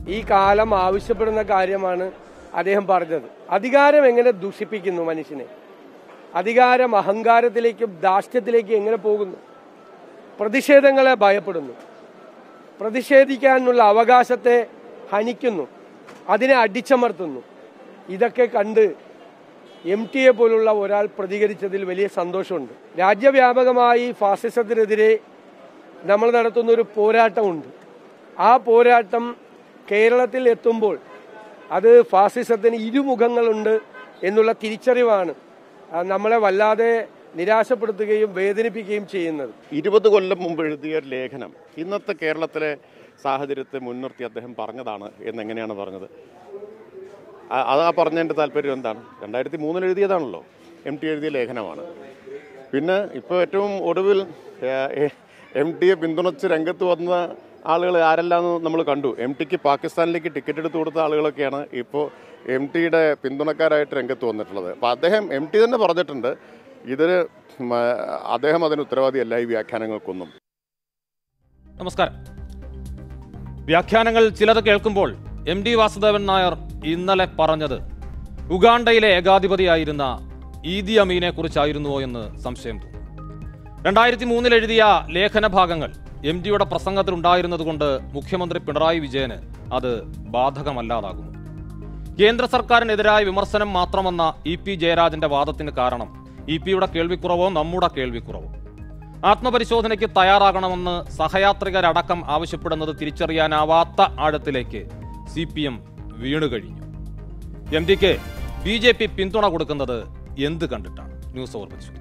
ഈ കാലം ആവശ്യപ്പെടുന്ന കാര്യമാണ് അദ്ദേഹം പറഞ്ഞത്. അധികാരം എങ്ങനെ ദൂഷിപ്പിക്കുന്നു മനുഷ്യനെ, അധികാരം അഹങ്കാരത്തിലേക്കും ധാർഷ്ട്യത്തിലേക്കും എങ്ങനെ പോകുന്നു, പ്രതിഷേധങ്ങളെ ഭയപ്പെടുന്നു, പ്രതിഷേധിക്കാനുള്ള അവകാശത്തെ ഹനിക്കുന്നു, അതിനെ അടിച്ചമർത്തുന്നു. ഇതൊക്കെ കണ്ട് MTയെ പോലുള്ള ഒരാൾ പ്രതികരിച്ചതിൽ വലിയ സന്തോഷമുണ്ട്. രാജ്യവ്യാപകമായി ഫാസിസത്തിനെതിരെ നമ്മൾ നടത്തുന്ന ഒരു പോരാട്ടമുണ്ട്. ആ പോരാട്ടം കേരളത്തിൽ എത്തുമ്പോൾ അത് ഫാസിസത്തിന് ഇരുമുഖങ്ങളുണ്ട് എന്നുള്ള തിരിച്ചറിവാണ് നമ്മളെ വല്ലാതെ നിരാശപ്പെടുത്തുകയും വേദനിപ്പിക്കുകയും ചെയ്യുന്നത്. 20 കൊല്ലം മുമ്പ് എഴുതിയ ലേഖനം ഇന്നത്തെ കേരളത്തിലെ സാഹചര്യത്തെ മുൻനിർത്തി അദ്ദേഹം പറഞ്ഞതാണ് എന്നെങ്ങനെയാണ് പറഞ്ഞത്? അത് ആ പറഞ്ഞതിൻ്റെ താല്പര്യം എന്താണ്? 2003 എഴുതിയതാണല്ലോ, MT എഴുതിയ ലേഖനമാണ്. പിന്നെ ഇപ്പോൾ ഏറ്റവും ഒടുവിൽ MTയെ പിന്തുണച്ച് രംഗത്ത് വന്ന ആളുകൾ ആരെല്ലാമെന്ന് നമ്മൾ കണ്ടു. MTക്ക് പാകിസ്ഥാനിലേക്ക് ടിക്കറ്റ് എടുത്ത് കൊടുത്ത ആളുകളൊക്കെയാണ് ഇപ്പോൾ MTയുടെ പിന്തുണക്കാരായിട്ട് രംഗത്ത് വന്നിട്ടുള്ളത്. അപ്പോൾ അദ്ദേഹം MT തന്നെ പറഞ്ഞിട്ടുണ്ട്, അദ്ദേഹം അതിന് ഉത്തരവാദിയല്ല ഈ വ്യാഖ്യാനങ്ങൾക്കൊന്നും. നമസ്കാരം. വ്യാഖ്യാനങ്ങൾ ചിലത് കേൾക്കുമ്പോൾ MT വാസുദേവൻ നായർ ഇന്നലെ പറഞ്ഞത് ഉഗാണ്ടയിലെ ഏകാധിപതിയായിരുന്ന ഈദി അമീനെ കുറിച്ചായിരുന്നുവോ എന്ന് സംശയം തോന്നുന്നു. 2003 എഴുതിയ ലേഖന ഭാഗങ്ങൾ MTയുടെ പ്രസംഗത്തിൽ ഉണ്ടായിരുന്നത് കൊണ്ട് മുഖ്യമന്ത്രി പിണറായി വിജയന് അത് ബാധകമല്ലാതാകുന്നു. കേന്ദ്ര സർക്കാരിനെതിരായ വിമർശനം മാത്രമെന്ന EP ജയരാജന്റെ വാദത്തിന് കാരണം EP-യുടെ കേൾവിക്കുറവോ നമ്മുടെ കേൾവിക്കുറവോ? ആത്മപരിശോധനയ്ക്ക് തയ്യാറാകണമെന്ന് സഹയാത്രികരടക്കം ആവശ്യപ്പെടുന്നത് തിരിച്ചറിയാനാവാത്ത ആഴത്തിലേക്ക് CPM വീണുകഴിഞ്ഞു. MTക്ക് BJP പിന്തുണ കൊടുക്കുന്നത് എന്ത് കണ്ടിട്ടാണ്? ന്യൂസ് ഓവർ പരിശോധിക്കും.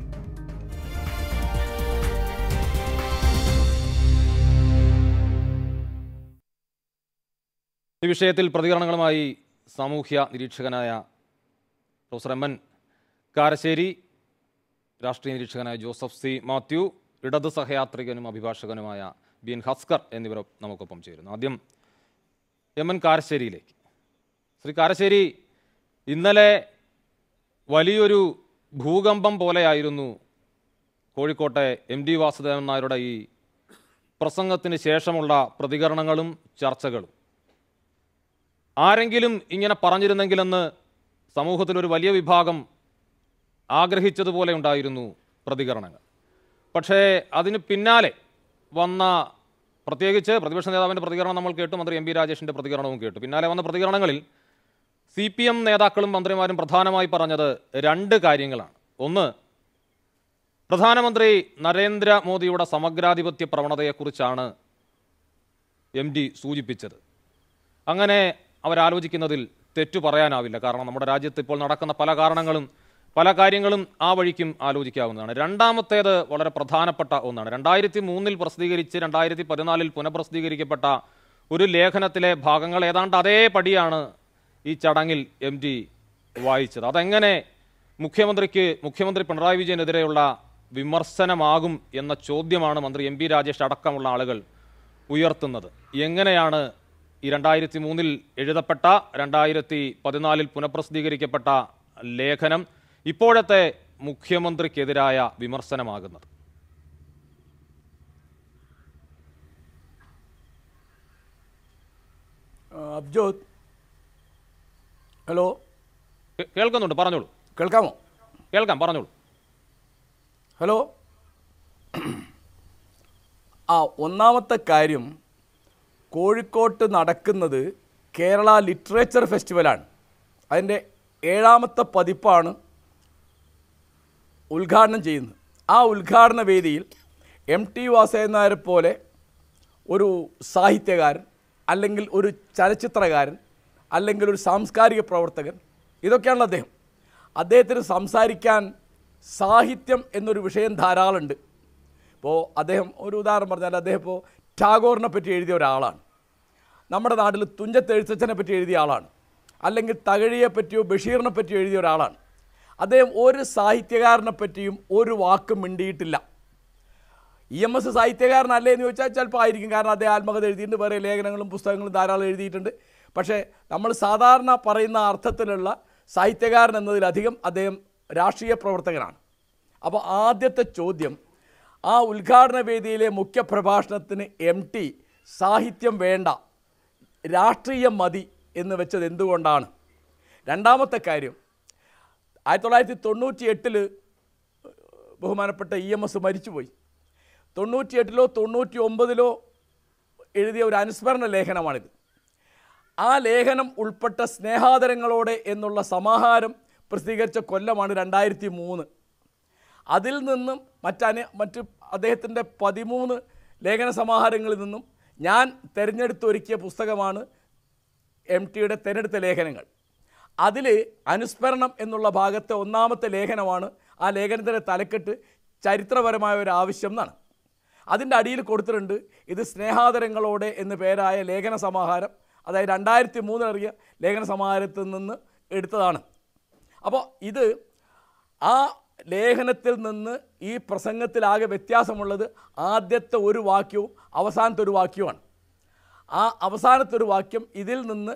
ഈ വിഷയത്തിൽ പ്രതികരണങ്ങളുമായി സാമൂഹ്യ നിരീക്ഷകനായ പ്രൊഫസർ MN കാരശ്ശേരി, രാഷ്ട്രീയ നിരീക്ഷകനായ ജോസഫ് C. മാത്യു, ഇടത് സഹയാത്രികനും അഭിഭാഷകനുമായ BN ഹസ്കർ എന്നിവർ നമുക്കൊപ്പം ചേരുന്നു. ആദ്യം MN കാരശ്ശേരിയിലേക്ക്. ശ്രീ കാരശ്ശേരി, ഇന്നലെ വലിയൊരു ഭൂകമ്പം പോലെയായിരുന്നു കോഴിക്കോട്ടെ MT വാസുദേവൻ നായരുടെ ഈ പ്രസംഗത്തിന് ശേഷമുള്ള പ്രതികരണങ്ങളും ചർച്ചകളും. ആരെങ്കിലും ഇങ്ങനെ പറഞ്ഞിരുന്നെങ്കിലെന്ന് സമൂഹത്തിലൊരു വലിയ വിഭാഗം ആഗ്രഹിച്ചതുപോലെ ഉണ്ടായിരുന്നു പ്രതികരണങ്ങൾ. പക്ഷേ അതിന് പിന്നാലെ വന്ന, പ്രത്യേകിച്ച് പ്രതിപക്ഷ നേതാവിൻ്റെ പ്രതികരണം നമ്മൾ കേട്ടു, മന്ത്രി MB രാജേഷിൻ്റെ പ്രതികരണവും കേട്ടു. പിന്നാലെ വന്ന പ്രതികരണങ്ങളിൽ CPM നേതാക്കളും മന്ത്രിമാരും പ്രധാനമായി പറഞ്ഞത് 2 കാര്യങ്ങളാണ്. ഒന്ന്, പ്രധാനമന്ത്രി നരേന്ദ്രമോദിയുടെ സമഗ്രാധിപത്യ പ്രവണതയെക്കുറിച്ചാണ് MT സൂചിപ്പിച്ചത്. അങ്ങനെ അവരാലോചിക്കുന്നതിൽ തെറ്റു പറയാനാവില്ല. കാരണം നമ്മുടെ രാജ്യത്ത് ഇപ്പോൾ നടക്കുന്ന പല കാര്യങ്ങളും ആ വഴിക്കും ആലോചിക്കാവുന്നതാണ്. രണ്ടാമത്തേത് വളരെ പ്രധാനപ്പെട്ട ഒന്നാണ്. 2003 പ്രസിദ്ധീകരിച്ച് 2014 പുനഃപ്രസിദ്ധീകരിക്കപ്പെട്ട ഒരു ലേഖനത്തിലെ ഭാഗങ്ങൾ ഏതാണ്ട് അതേപടിയാണ് ഈ ചടങ്ങിൽ MT വായിച്ചത്. അതെങ്ങനെ മുഖ്യമന്ത്രി പിണറായി വിജയനെതിരെയുള്ള വിമർശനമാകും എന്ന ചോദ്യമാണ് മന്ത്രി MB രാജേഷ് അടക്കമുള്ള ആളുകൾ ഉയർത്തുന്നത്. എങ്ങനെയാണ് ഈ 2003 എഴുതപ്പെട്ട 2014 പുനഃപ്രസിദ്ധീകരിക്കപ്പെട്ട ലേഖനം ഇപ്പോഴത്തെ മുഖ്യമന്ത്രിക്കെതിരായ വിമർശനമാകുന്നത്? അബ്ജോത്, ഹലോ, കേൾക്കുന്നുണ്ട്, പറഞ്ഞോളൂ. കേൾക്കാമോ? കേൾക്കാം, പറഞ്ഞോളൂ. ഹലോ. ഒന്നാമത്തെ കാര്യം, കോഴിക്കോട്ട് നടക്കുന്നത് കേരള ലിറ്ററേച്ചർ ഫെസ്റ്റിവലാണ്. അതിൻ്റെ 7ാമത്തെ പതിപ്പാണ് ഉദ്ഘാടനം ചെയ്യുന്നത്. ആ ഉദ്ഘാടന വേദിയിൽ MT വാസുദേവൻ നായരെ പോലെ ഒരു സാഹിത്യകാരൻ, അല്ലെങ്കിൽ ഒരു ചലച്ചിത്രകാരൻ, അല്ലെങ്കിൽ ഒരു സാംസ്കാരിക പ്രവർത്തകൻ, ഇതൊക്കെയാണല്ലോ അദ്ദേഹം. അദ്ദേഹത്തിന് സംസാരിക്കാൻ സാഹിത്യം എന്നൊരു വിഷയം ധാരാളമുണ്ട്. ഇപ്പോൾ അദ്ദേഹം ഒരു ഉദാഹരണം പറഞ്ഞാൽ, അദ്ദേഹം ഇപ്പോൾ ടാഗോറിനെ പറ്റി എഴുതിയ ഒരാളാണ്. നമ്മുടെ നാട്ടിൽ തുഞ്ചത്ത് എഴുത്തച്ഛനെ പറ്റി എഴുതിയ ആളാണ്. അല്ലെങ്കിൽ തകഴിയെ പറ്റിയോ ബഷീറിനെ പറ്റിയോ എഴുതിയ ഒരാളാണ്. അദ്ദേഹം ഒരു സാഹിത്യകാരനെ പറ്റിയും ഒരു വാക്കും മിണ്ടിയിട്ടില്ല. EMS സാഹിത്യകാരനല്ലേ എന്ന് ചോദിച്ചാൽ ചിലപ്പോൾ ആയിരിക്കും. കാരണം അദ്ദേഹം ആത്മകഥ എഴുതിയിട്ടുണ്ട്, വേറെ ലേഖനങ്ങളും പുസ്തകങ്ങളും ധാരാളം എഴുതിയിട്ടുണ്ട്. പക്ഷേ നമ്മൾ സാധാരണ പറയുന്ന അർത്ഥത്തിലുള്ള സാഹിത്യകാരൻ എന്നതിലധികം അദ്ദേഹം രാഷ്ട്രീയ പ്രവർത്തകനാണ്. അപ്പോൾ ആദ്യത്തെ ചോദ്യം, ആ ഉദ്ഘാടന വേദിയിലെ മുഖ്യ പ്രഭാഷണത്തിന് MT സാഹിത്യം വേണ്ട, രാഷ്ട്രീയം മതി എന്ന് വെച്ചത് എന്തുകൊണ്ടാണ്? രണ്ടാമത്തെ കാര്യം, 1998 ബഹുമാനപ്പെട്ട EMS മരിച്ചുപോയി. 98-ലോ 99-ലോ എഴുതിയ ഒരു അനുസ്മരണ ലേഖനമാണിത്. ആ ലേഖനം ഉൾപ്പെട്ട സ്നേഹാദരങ്ങളോടെ എന്നുള്ള സമാഹാരം പ്രസിദ്ധീകരിച്ച കൊല്ലമാണ് 2003. അതിൽ നിന്നും മറ്റ് അദ്ദേഹത്തിൻ്റെ 13 ലേഖന സമാഹാരങ്ങളിൽ നിന്നും ഞാൻ തിരഞ്ഞെടുത്തൊരുക്കിയ പുസ്തകമാണ് MTയുടെ തിരഞ്ഞെടുത്ത ലേഖനങ്ങൾ. അതിൽ അനുസ്മരണം എന്നുള്ള ഭാഗത്തെ ഒന്നാമത്തെ ലേഖനമാണ്. ആ ലേഖനത്തിൻ്റെ തലക്കെട്ട് ചരിത്രപരമായ ഒരു ആവശ്യം എന്നാണ്. അതിൻ്റെ അടിയിൽ കൊടുത്തിട്ടുണ്ട് ഇത് സ്നേഹാദരങ്ങളോടെ എന്ന് പേരായ ലേഖന സമാഹാരം, അതായത് 2003 ഇറങ്ങിയ ലേഖന സമാഹാരത്തിൽ നിന്ന് എടുത്തതാണ്. അപ്പോൾ ഇത് ആ ലേഖനത്തിൽ നിന്ന് ഈ പ്രസംഗത്തിലാകെ വ്യത്യാസമുള്ളത് ആദ്യത്തെ ഒരു വാക്യവും അവസാനത്തെ ഒരു വാക്യവുമാണ്. ആ അവസാനത്തെ ഒരു വാക്യം ഇതിൽ നിന്ന്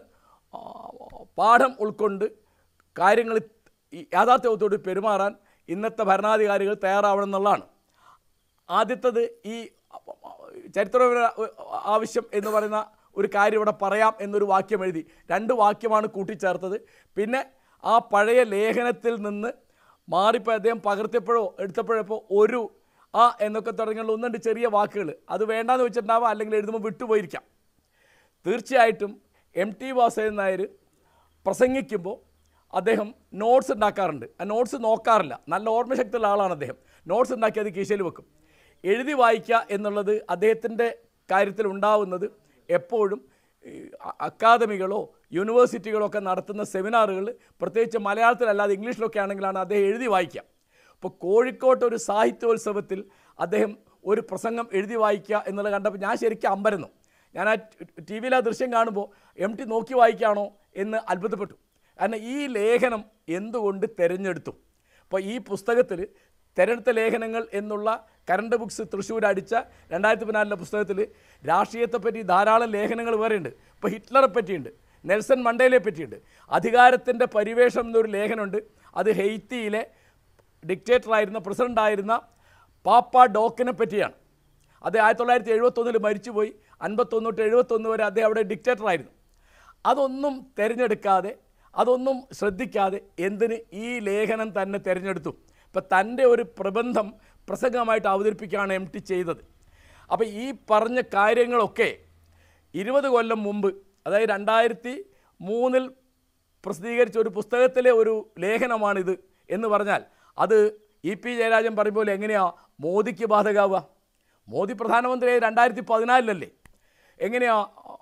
പാഠം ഉൾക്കൊണ്ട് കാര്യങ്ങൾ യാഥാർത്ഥ്യത്തോട് പെരുമാറാൻ ഇന്നത്തെ ഭരണാധികാരികൾ തയ്യാറാവണം എന്നുള്ളതാണ്. ആദ്യത്തേത് ഈ ചരിത്രപര ആവശ്യം എന്ന് പറയുന്ന ഒരു കാര്യം ഇവിടെ പറയാം എന്നൊരു വാക്യം എഴുതി, 2 വാക്യമാണ് കൂട്ടിച്ചേർത്തത്. പിന്നെ ആ പഴയ ലേഖനത്തിൽ നിന്ന് മാറിപ്പോൾ അദ്ദേഹം പകർത്തിയപ്പോഴോ എടുത്തപ്പോഴപ്പോൾ ഒരു എന്നൊക്കെ തുടങ്ങിയുള്ള 1-2 ചെറിയ വാക്കുകൾ അത് വേണ്ടാന്ന് വെച്ചിട്ടുണ്ടാവാം, അല്ലെങ്കിൽ എഴുതുമ്പോൾ വിട്ടുപോയിരിക്കാം. തീർച്ചയായിട്ടും MT വാസുദേവൻ നായർ പ്രസംഗിക്കുമ്പോൾ അദ്ദേഹം നോട്ട്സ് ഉണ്ടാക്കാറുണ്ട്. ആ നോട്ട്സ് നോക്കാറില്ല. നല്ല ഓർമ്മശക്തിയുള്ള ആളാണ് അദ്ദേഹം. നോട്ട്സ് ഉണ്ടാക്കി അത് കീശയിൽ വെക്കും. എഴുതി വായിക്കുക എന്നുള്ളത് അദ്ദേഹത്തിൻ്റെ കാര്യത്തിൽ ഉണ്ടാവുന്നത് എപ്പോഴും അക്കാദമികളോ യൂണിവേഴ്സിറ്റികളോ ഒക്കെ നടത്തുന്ന സെമിനാറുകൾ, പ്രത്യേകിച്ച് മലയാളത്തിലല്ലാതെ ഇംഗ്ലീഷിലൊക്കെ ആണെങ്കിലാണ് അദ്ദേഹം എഴുതി വായിക്കുക. ഇപ്പോൾ കോഴിക്കോട്ട് ഒരു സാഹിത്യോത്സവത്തിൽ അദ്ദേഹം ഒരു പ്രസംഗം എഴുതി വായിക്കുക എന്നുള്ളത് കണ്ടപ്പോൾ ഞാൻ ശരിക്കും അമ്പരന്നു. ഞാൻ ആ TV-യിൽ ആ ദൃശ്യം കാണുമ്പോൾ MT നോക്കി വായിക്കുകയാണോ എന്ന് അത്ഭുതപ്പെട്ടു. കാരണം ഈ ലേഖനം എന്തുകൊണ്ട് തിരഞ്ഞെടുത്തു? അപ്പോൾ ഈ പുസ്തകത്തിൽ തിരഞ്ഞെടുത്ത ലേഖനങ്ങൾ എന്നുള്ള കറണ്ട് ബുക്സ് തൃശ്ശൂർ അടിച്ച 2014 പുസ്തകത്തിൽ രാഷ്ട്രീയത്തെപ്പറ്റി ധാരാളം ലേഖനങ്ങൾ വേറെയുണ്ട്. ഇപ്പോൾ ഹിറ്റ്ലറെ പറ്റിയുണ്ട്, നെൽസൺ മണ്ടേലയെ പറ്റിയുണ്ട്. അധികാരത്തിൻ്റെ പരിവേഷം എന്നൊരു ലേഖനമുണ്ട്. അത് ഹെയ്ത്തിയിലെ ഡിക്റ്റേറ്ററായിരുന്ന പ്രസിഡൻ്റായിരുന്ന പാപ്പ ഡോക്കിനെ പറ്റിയാണ്. അത് 1971 മരിച്ചുപോയി. 51-71 വരെ അദ്ദേഹം അവിടെ ഡിക്റ്റേറ്ററായിരുന്നു. അതൊന്നും തിരഞ്ഞെടുക്കാതെ, അതൊന്നും ശ്രദ്ധിക്കാതെ എന്തിന് ഈ ലേഖനം തന്നെ തിരഞ്ഞെടുത്തു? ഇപ്പം തൻ്റെ ഒരു പ്രബന്ധം പ്രസംഗമായിട്ട് അവതരിപ്പിക്കുകയാണ് MT ചെയ്തത്. അപ്പോൾ ഈ പറഞ്ഞ കാര്യങ്ങളൊക്കെ 20 കൊല്ലം മുമ്പ്, അതായത് 2003 പ്രസിദ്ധീകരിച്ച ഒരു പുസ്തകത്തിലെ ഒരു ലേഖനമാണിത് എന്ന് പറഞ്ഞാൽ അത് EP ജയരാജൻ പറയുമ്പോൾ എങ്ങനെയാണ് മോദിക്ക് ബാധകമാവുക? മോദി പ്രധാനമന്ത്രിയായി 2014 എങ്ങനെയാ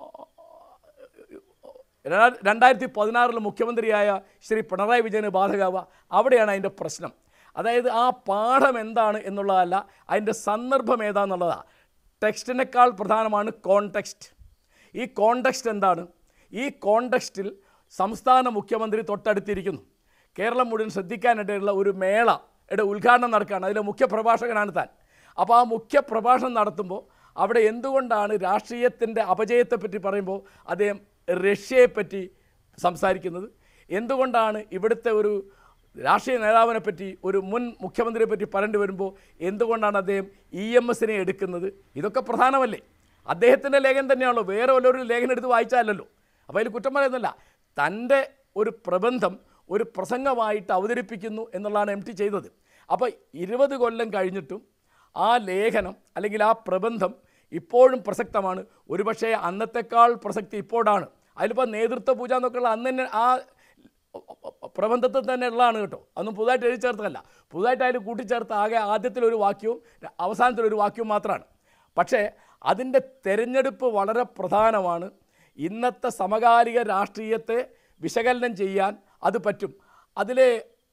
2016 മുഖ്യമന്ത്രിയായ ശ്രീ പിണറായി വിജയന് ബാധകമാവുക? അവിടെയാണ് അതിൻ്റെ പ്രശ്നം. അതായത് ആ പാഠം എന്താണ് എന്നുള്ളതല്ല, അതിൻ്റെ സന്ദർഭം ഏതാണെന്നുള്ളതാണ്. ടെക്സ്റ്റിനേക്കാൾ പ്രധാനമാണ് കോൺടെക്സ്റ്റ്. ഈ കോൺടെക്സ്റ്റ് എന്താണ്? ഈ കോൺടെക്സ്റ്റിൽ സംസ്ഥാന മുഖ്യമന്ത്രി തൊട്ടടുത്തിരിക്കുന്നു. കേരളം മുഴുവൻ ശ്രദ്ധിക്കാനിടയുള്ള ഒരു മേളയുടെ ഉദ്ഘാടനം നടക്കുകയാണ്. അതിലെ മുഖ്യ പ്രഭാഷകനാണ് താൻ. അപ്പോൾ ആ മുഖ്യ പ്രഭാഷണം നടത്തുമ്പോൾ അവിടെ എന്തുകൊണ്ടാണ് രാഷ്ട്രീയത്തിൻ്റെ അപജയത്തെപ്പറ്റി പറയുമ്പോൾ അദ്ദേഹം റഷ്യയെപ്പറ്റി സംസാരിക്കുന്നത്? എന്തുകൊണ്ടാണ് ഇവിടുത്തെ ഒരു രാഷ്ട്രീയ നേതാവിനെ പറ്റി, ഒരു മുൻ മുഖ്യമന്ത്രിയെ പറ്റി പറയേണ്ടി വരുമ്പോൾ എന്തുകൊണ്ടാണ് അദ്ദേഹം EMSനെ എടുക്കുന്നത്? ഇതൊക്കെ പ്രധാനമല്ലേ? അദ്ദേഹത്തിൻ്റെ ലേഖനം തന്നെയാണല്ലോ, വേറെ വല്ലൊരു ലേഖനം എടുത്ത് വായിച്ചാലല്ലോ. അപ്പോൾ അതിൽ കുറ്റം പറയുന്നില്ല. തൻ്റെ ഒരു പ്രബന്ധം ഒരു പ്രസംഗമായിട്ട് അവതരിപ്പിക്കുന്നു എന്നുള്ളതാണ് MT ചെയ്തത്. അപ്പോൾ 20 കൊല്ലം കഴിഞ്ഞിട്ടും ആ ലേഖനം അല്ലെങ്കിൽ ആ പ്രബന്ധം ഇപ്പോഴും പ്രസക്തമാണ്. ഒരുപക്ഷേ അന്നത്തെക്കാൾ പ്രസക്തി ഇപ്പോഴാണ്. അതിലിപ്പോൾ നേതൃത്വ പൂജ എന്നൊക്കെയുള്ള അന്ന് തന്നെ ആ പ്രബന്ധത്തിൽ തന്നെ ഉള്ളതാണ് കേട്ടോ. അതൊന്നും പുതുതായിട്ട് എഴുതി ചേർത്തതല്ല. പുതുതായിട്ട് അതിൽ കൂട്ടിച്ചേർത്ത ആകെ ആദ്യത്തിലൊരു വാക്യവും അവസാനത്തിലൊരു വാക്യവും മാത്രമാണ്. പക്ഷേ അതിൻ്റെ തിരഞ്ഞെടുപ്പ് വളരെ പ്രധാനമാണ്. ഇന്നത്തെ സമകാലിക രാഷ്ട്രീയത്തെ വിശകലനം ചെയ്യാൻ അത് പറ്റും. അതിലെ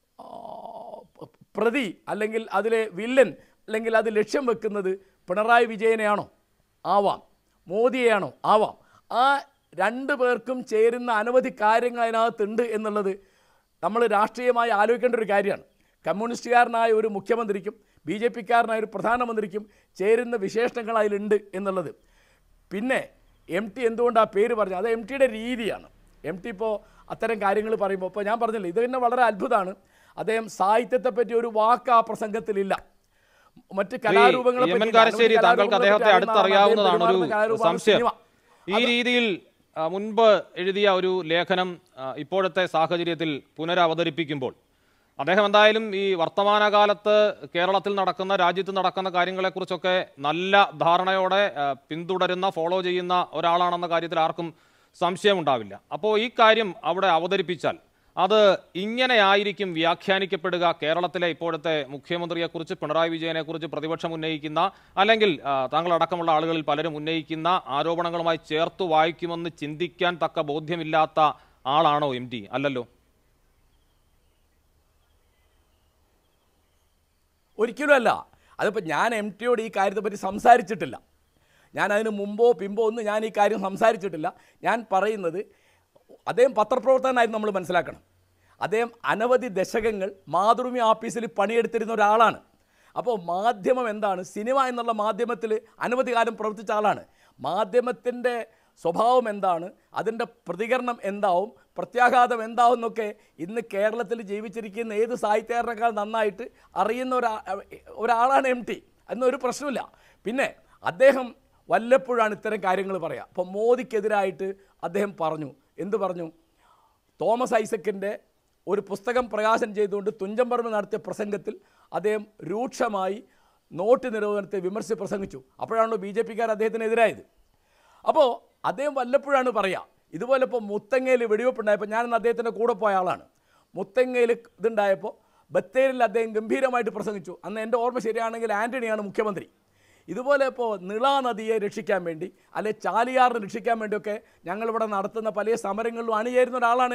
പ്രതി അല്ലെങ്കിൽ അതിലെ വില്ലൻ അല്ലെങ്കിൽ അത് ലക്ഷ്യം വെക്കുന്നത് പിണറായി വിജയനെയാണോ? ആവാം. മോദിയെയാണോ? ആവാം. ആ 2 പേർക്കും ചേരുന്ന അനവധി കാര്യങ്ങൾ അതിനകത്തുണ്ട് എന്നുള്ളത് നമ്മൾ രാഷ്ട്രീയമായി ആലോചിക്കേണ്ട ഒരു കാര്യമാണ്. കമ്മ്യൂണിസ്റ്റുകാരനായ ഒരു മുഖ്യമന്ത്രിക്കും BJPക്കാരനായ ഒരു പ്രധാനമന്ത്രിക്കും ചേരുന്ന വിശേഷണങ്ങൾ അതിലുണ്ട് എന്നുള്ളത്. പിന്നെ MT എന്തുകൊണ്ട് ആ പേര് പറഞ്ഞു? അത് MTയുടെ രീതിയാണ്. MT ഇപ്പോൾ അത്തരം കാര്യങ്ങൾ പറയുമ്പോൾ ഇപ്പോൾ ഞാൻ പറഞ്ഞില്ല, ഇത് തന്നെ വളരെ അത്ഭുതമാണ്. അദ്ദേഹം സാഹിത്യത്തെപ്പറ്റി ഒരു വാക്ക് ആ പ്രസംഗത്തിലില്ല. മറ്റ് കലാരൂപങ്ങളെ താങ്കൾക്ക് അദ്ദേഹത്തെ അടുത്തറിയാവുന്നതാണ്. ഒരു സംശയം, ഈ രീതിയിൽ മുൻപ് എഴുതിയ ഒരു ലേഖനം ഇപ്പോഴത്തെ സാഹചര്യത്തിൽ പുനരവതരിപ്പിക്കുമ്പോൾ അദ്ദേഹം എന്തായാലും ഈ വർത്തമാനകാലത്ത് കേരളത്തിൽ നടക്കുന്ന, രാജ്യത്ത് നടക്കുന്ന കാര്യങ്ങളെക്കുറിച്ചൊക്കെ നല്ല ധാരണയോടെ പിന്തുടരുന്ന, ഫോളോ ചെയ്യുന്ന ഒരാളാണെന്ന കാര്യത്തിൽ ആർക്കും സംശയമുണ്ടാവില്ല. അപ്പോൾ ഈ കാര്യം അവിടെ അവതരിപ്പിച്ചാൽ അത് ഇങ്ങനെയായിരിക്കും വ്യാഖ്യാനിക്കപ്പെടുക. കേരളത്തിലെ ഇപ്പോഴത്തെ മുഖ്യമന്ത്രിയെക്കുറിച്ച്, പിണറായി വിജയനെക്കുറിച്ച് പ്രതിപക്ഷം ഉന്നയിക്കുന്ന, അല്ലെങ്കിൽ താങ്കളടക്കമുള്ള ആളുകളിൽ പലരും ഉന്നയിക്കുന്ന ആരോപണങ്ങളുമായി ചേർത്ത് വായിക്കുമെന്ന് ചിന്തിക്കാൻ തക്ക ബോധ്യമില്ലാത്ത ആളാണോ MT? അല്ലല്ലോ. ഒരിക്കലും അല്ല. അതിപ്പോൾ ഞാൻ MTയോട് ഈ കാര്യത്തെപ്പറ്റി സംസാരിച്ചിട്ടില്ല. ഞാൻ അതിന് മുമ്പോ പിമ്പോ ഒന്നും ഞാൻ ഈ കാര്യം സംസാരിച്ചിട്ടില്ല. ഞാൻ പറയുന്നത് അദ്ദേഹം പത്രപ്രവർത്തകനായിരുന്നു, നമ്മൾ മനസ്സിലാക്കണം. അദ്ദേഹം അനവധി ദശകങ്ങൾ മാതൃഭൂമി ഓഫീസിൽ പണിയെടുത്തിരുന്ന ഒരാളാണ്. അപ്പോൾ മാധ്യമം എന്താണ്, സിനിമ എന്നുള്ള മാധ്യമത്തിൽ അനവധി കാലം പ്രവർത്തിച്ച ആളാണ്. മാധ്യമത്തിൻ്റെ സ്വഭാവം എന്താണ്, അതിൻ്റെ പ്രതികരണം എന്താവും, പ്രത്യാഘാതം എന്താവും എന്നൊക്കെ ഇന്ന് കേരളത്തിൽ ജീവിച്ചിരിക്കുന്ന ഏത് സാഹിത്യകാരനേക്കാൾ നന്നായിട്ട് അറിയുന്ന ഒരാളാണ് MT. എന്നൊരു പ്രശ്നമില്ല. പിന്നെ അദ്ദേഹം വല്ലപ്പോഴാണ് ഇത്തരം കാര്യങ്ങൾ പറയുക. അപ്പോൾ മോദിക്കെതിരായിട്ട് അദ്ദേഹം പറഞ്ഞു, എന്ത് പറഞ്ഞു? തോമസ് ഐസക്കിൻ്റെ ഒരു പുസ്തകം പ്രകാശനം ചെയ്തുകൊണ്ട് തുഞ്ചൻ പറമ്പിൽ നടത്തിയ പ്രസംഗത്തിൽ അദ്ദേഹം രൂക്ഷമായി നോട്ട് നിരോധനത്തെ വിമർശിച്ച് പ്രസംഗിച്ചു. അപ്പോഴാണല്ലോ BJPക്കാർ അദ്ദേഹത്തിനെതിരായത്. അപ്പോൾ അദ്ദേഹം വല്ലപ്പോഴാണ് പറയുക. ഇതുപോലെ ഇപ്പോൾ മുത്തങ്ങയിൽ വെടിവെപ്പുണ്ടായപ്പോൾ ഞാനിന്ന് അദ്ദേഹത്തിൻ്റെ കൂടെ പോയ ആളാണ്. മുത്തങ്ങയിൽ ഇതുണ്ടായപ്പോൾ ബത്തേരിയിൽ അദ്ദേഹം ഗംഭീരമായിട്ട് പ്രസംഗിച്ചു. അന്ന് എൻ്റെ ഓർമ്മ ശരിയാണെങ്കിൽ ആൻ്റണിയാണ് മുഖ്യമന്ത്രി. ഇതുപോലെ ഇപ്പോൾ നിള നദിയെ രക്ഷിക്കാൻ വേണ്ടി, അല്ലെ ചാലിയാറിനെ രക്ഷിക്കാൻ വേണ്ടിയൊക്കെ ഞങ്ങളിവിടെ നടത്തുന്ന പല സമരങ്ങളിലും അണിചേരുന്ന ഒരാളാണ്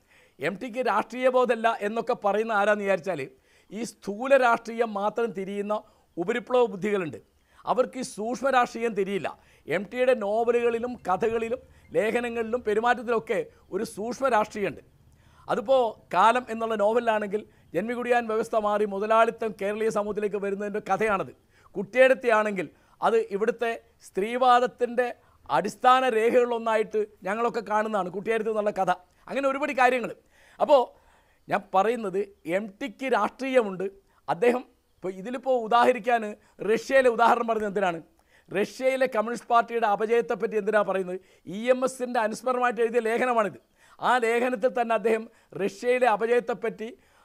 MTക്ക് രാഷ്ട്രീയ ബോധമല്ല എന്നൊക്കെ പറയുന്ന ആരാന്ന് വിചാരിച്ചാൽ, ഈ സ്ഥൂല രാഷ്ട്രീയം മാത്രം തിരിയുന്ന ഉപരിപ്ലവ ബുദ്ധികളുണ്ട്. അവർക്ക് ഈ സൂക്ഷ്മ രാഷ്ട്രീയം തിരിയില്ല. MTയുടെ നോവലുകളിലും കഥകളിലും ലേഖനങ്ങളിലും പെരുമാറ്റത്തിലൊക്കെ ഒരു സൂക്ഷ്മ രാഷ്ട്രീയമുണ്ട്. അതിപ്പോൾ കാലം എന്നുള്ള നോവലിലാണെങ്കിൽ ജന്മികുടിയാൻ വ്യവസ്ഥ മാറി മുതലാളിത്തം കേരളീയ സമൂഹത്തിലേക്ക് വരുന്നതിൻ്റെ കഥയാണത്. കുട്ടിയെടുത്തിയാണെങ്കിൽ അത് ഇവിടുത്തെ സ്ത്രീവാദത്തിൻ്റെ അടിസ്ഥാന രേഖകളിലൊന്നായിട്ട് ഞങ്ങളൊക്കെ കാണുന്നതാണ് കുട്ടിയെടുത്ത് എന്നുള്ള കഥ. അങ്ങനെ ഒരുപാട് കാര്യങ്ങൾ. അപ്പോൾ ഞാൻ പറയുന്നത് MTക്ക് രാഷ്ട്രീയമുണ്ട്. അദ്ദേഹം ഇപ്പോൾ ഇതിലിപ്പോൾ ഉദാഹരിക്കാൻ റഷ്യയിലെ ഉദാഹരണം പറയുന്നത് എന്തിനാണ്? റഷ്യയിലെ കമ്മ്യൂണിസ്റ്റ് പാർട്ടിയുടെ അപജയത്തെപ്പറ്റി എന്തിനാണ് പറയുന്നത്? EMSൻ്റെ അനുസ്മരണമായിട്ട് എഴുതിയ ലേഖനമാണിത്. ആ ലേഖനത്തിൽ തന്നെ അദ്ദേഹം റഷ്യയിലെ അപജയത്തെപ്പറ്റി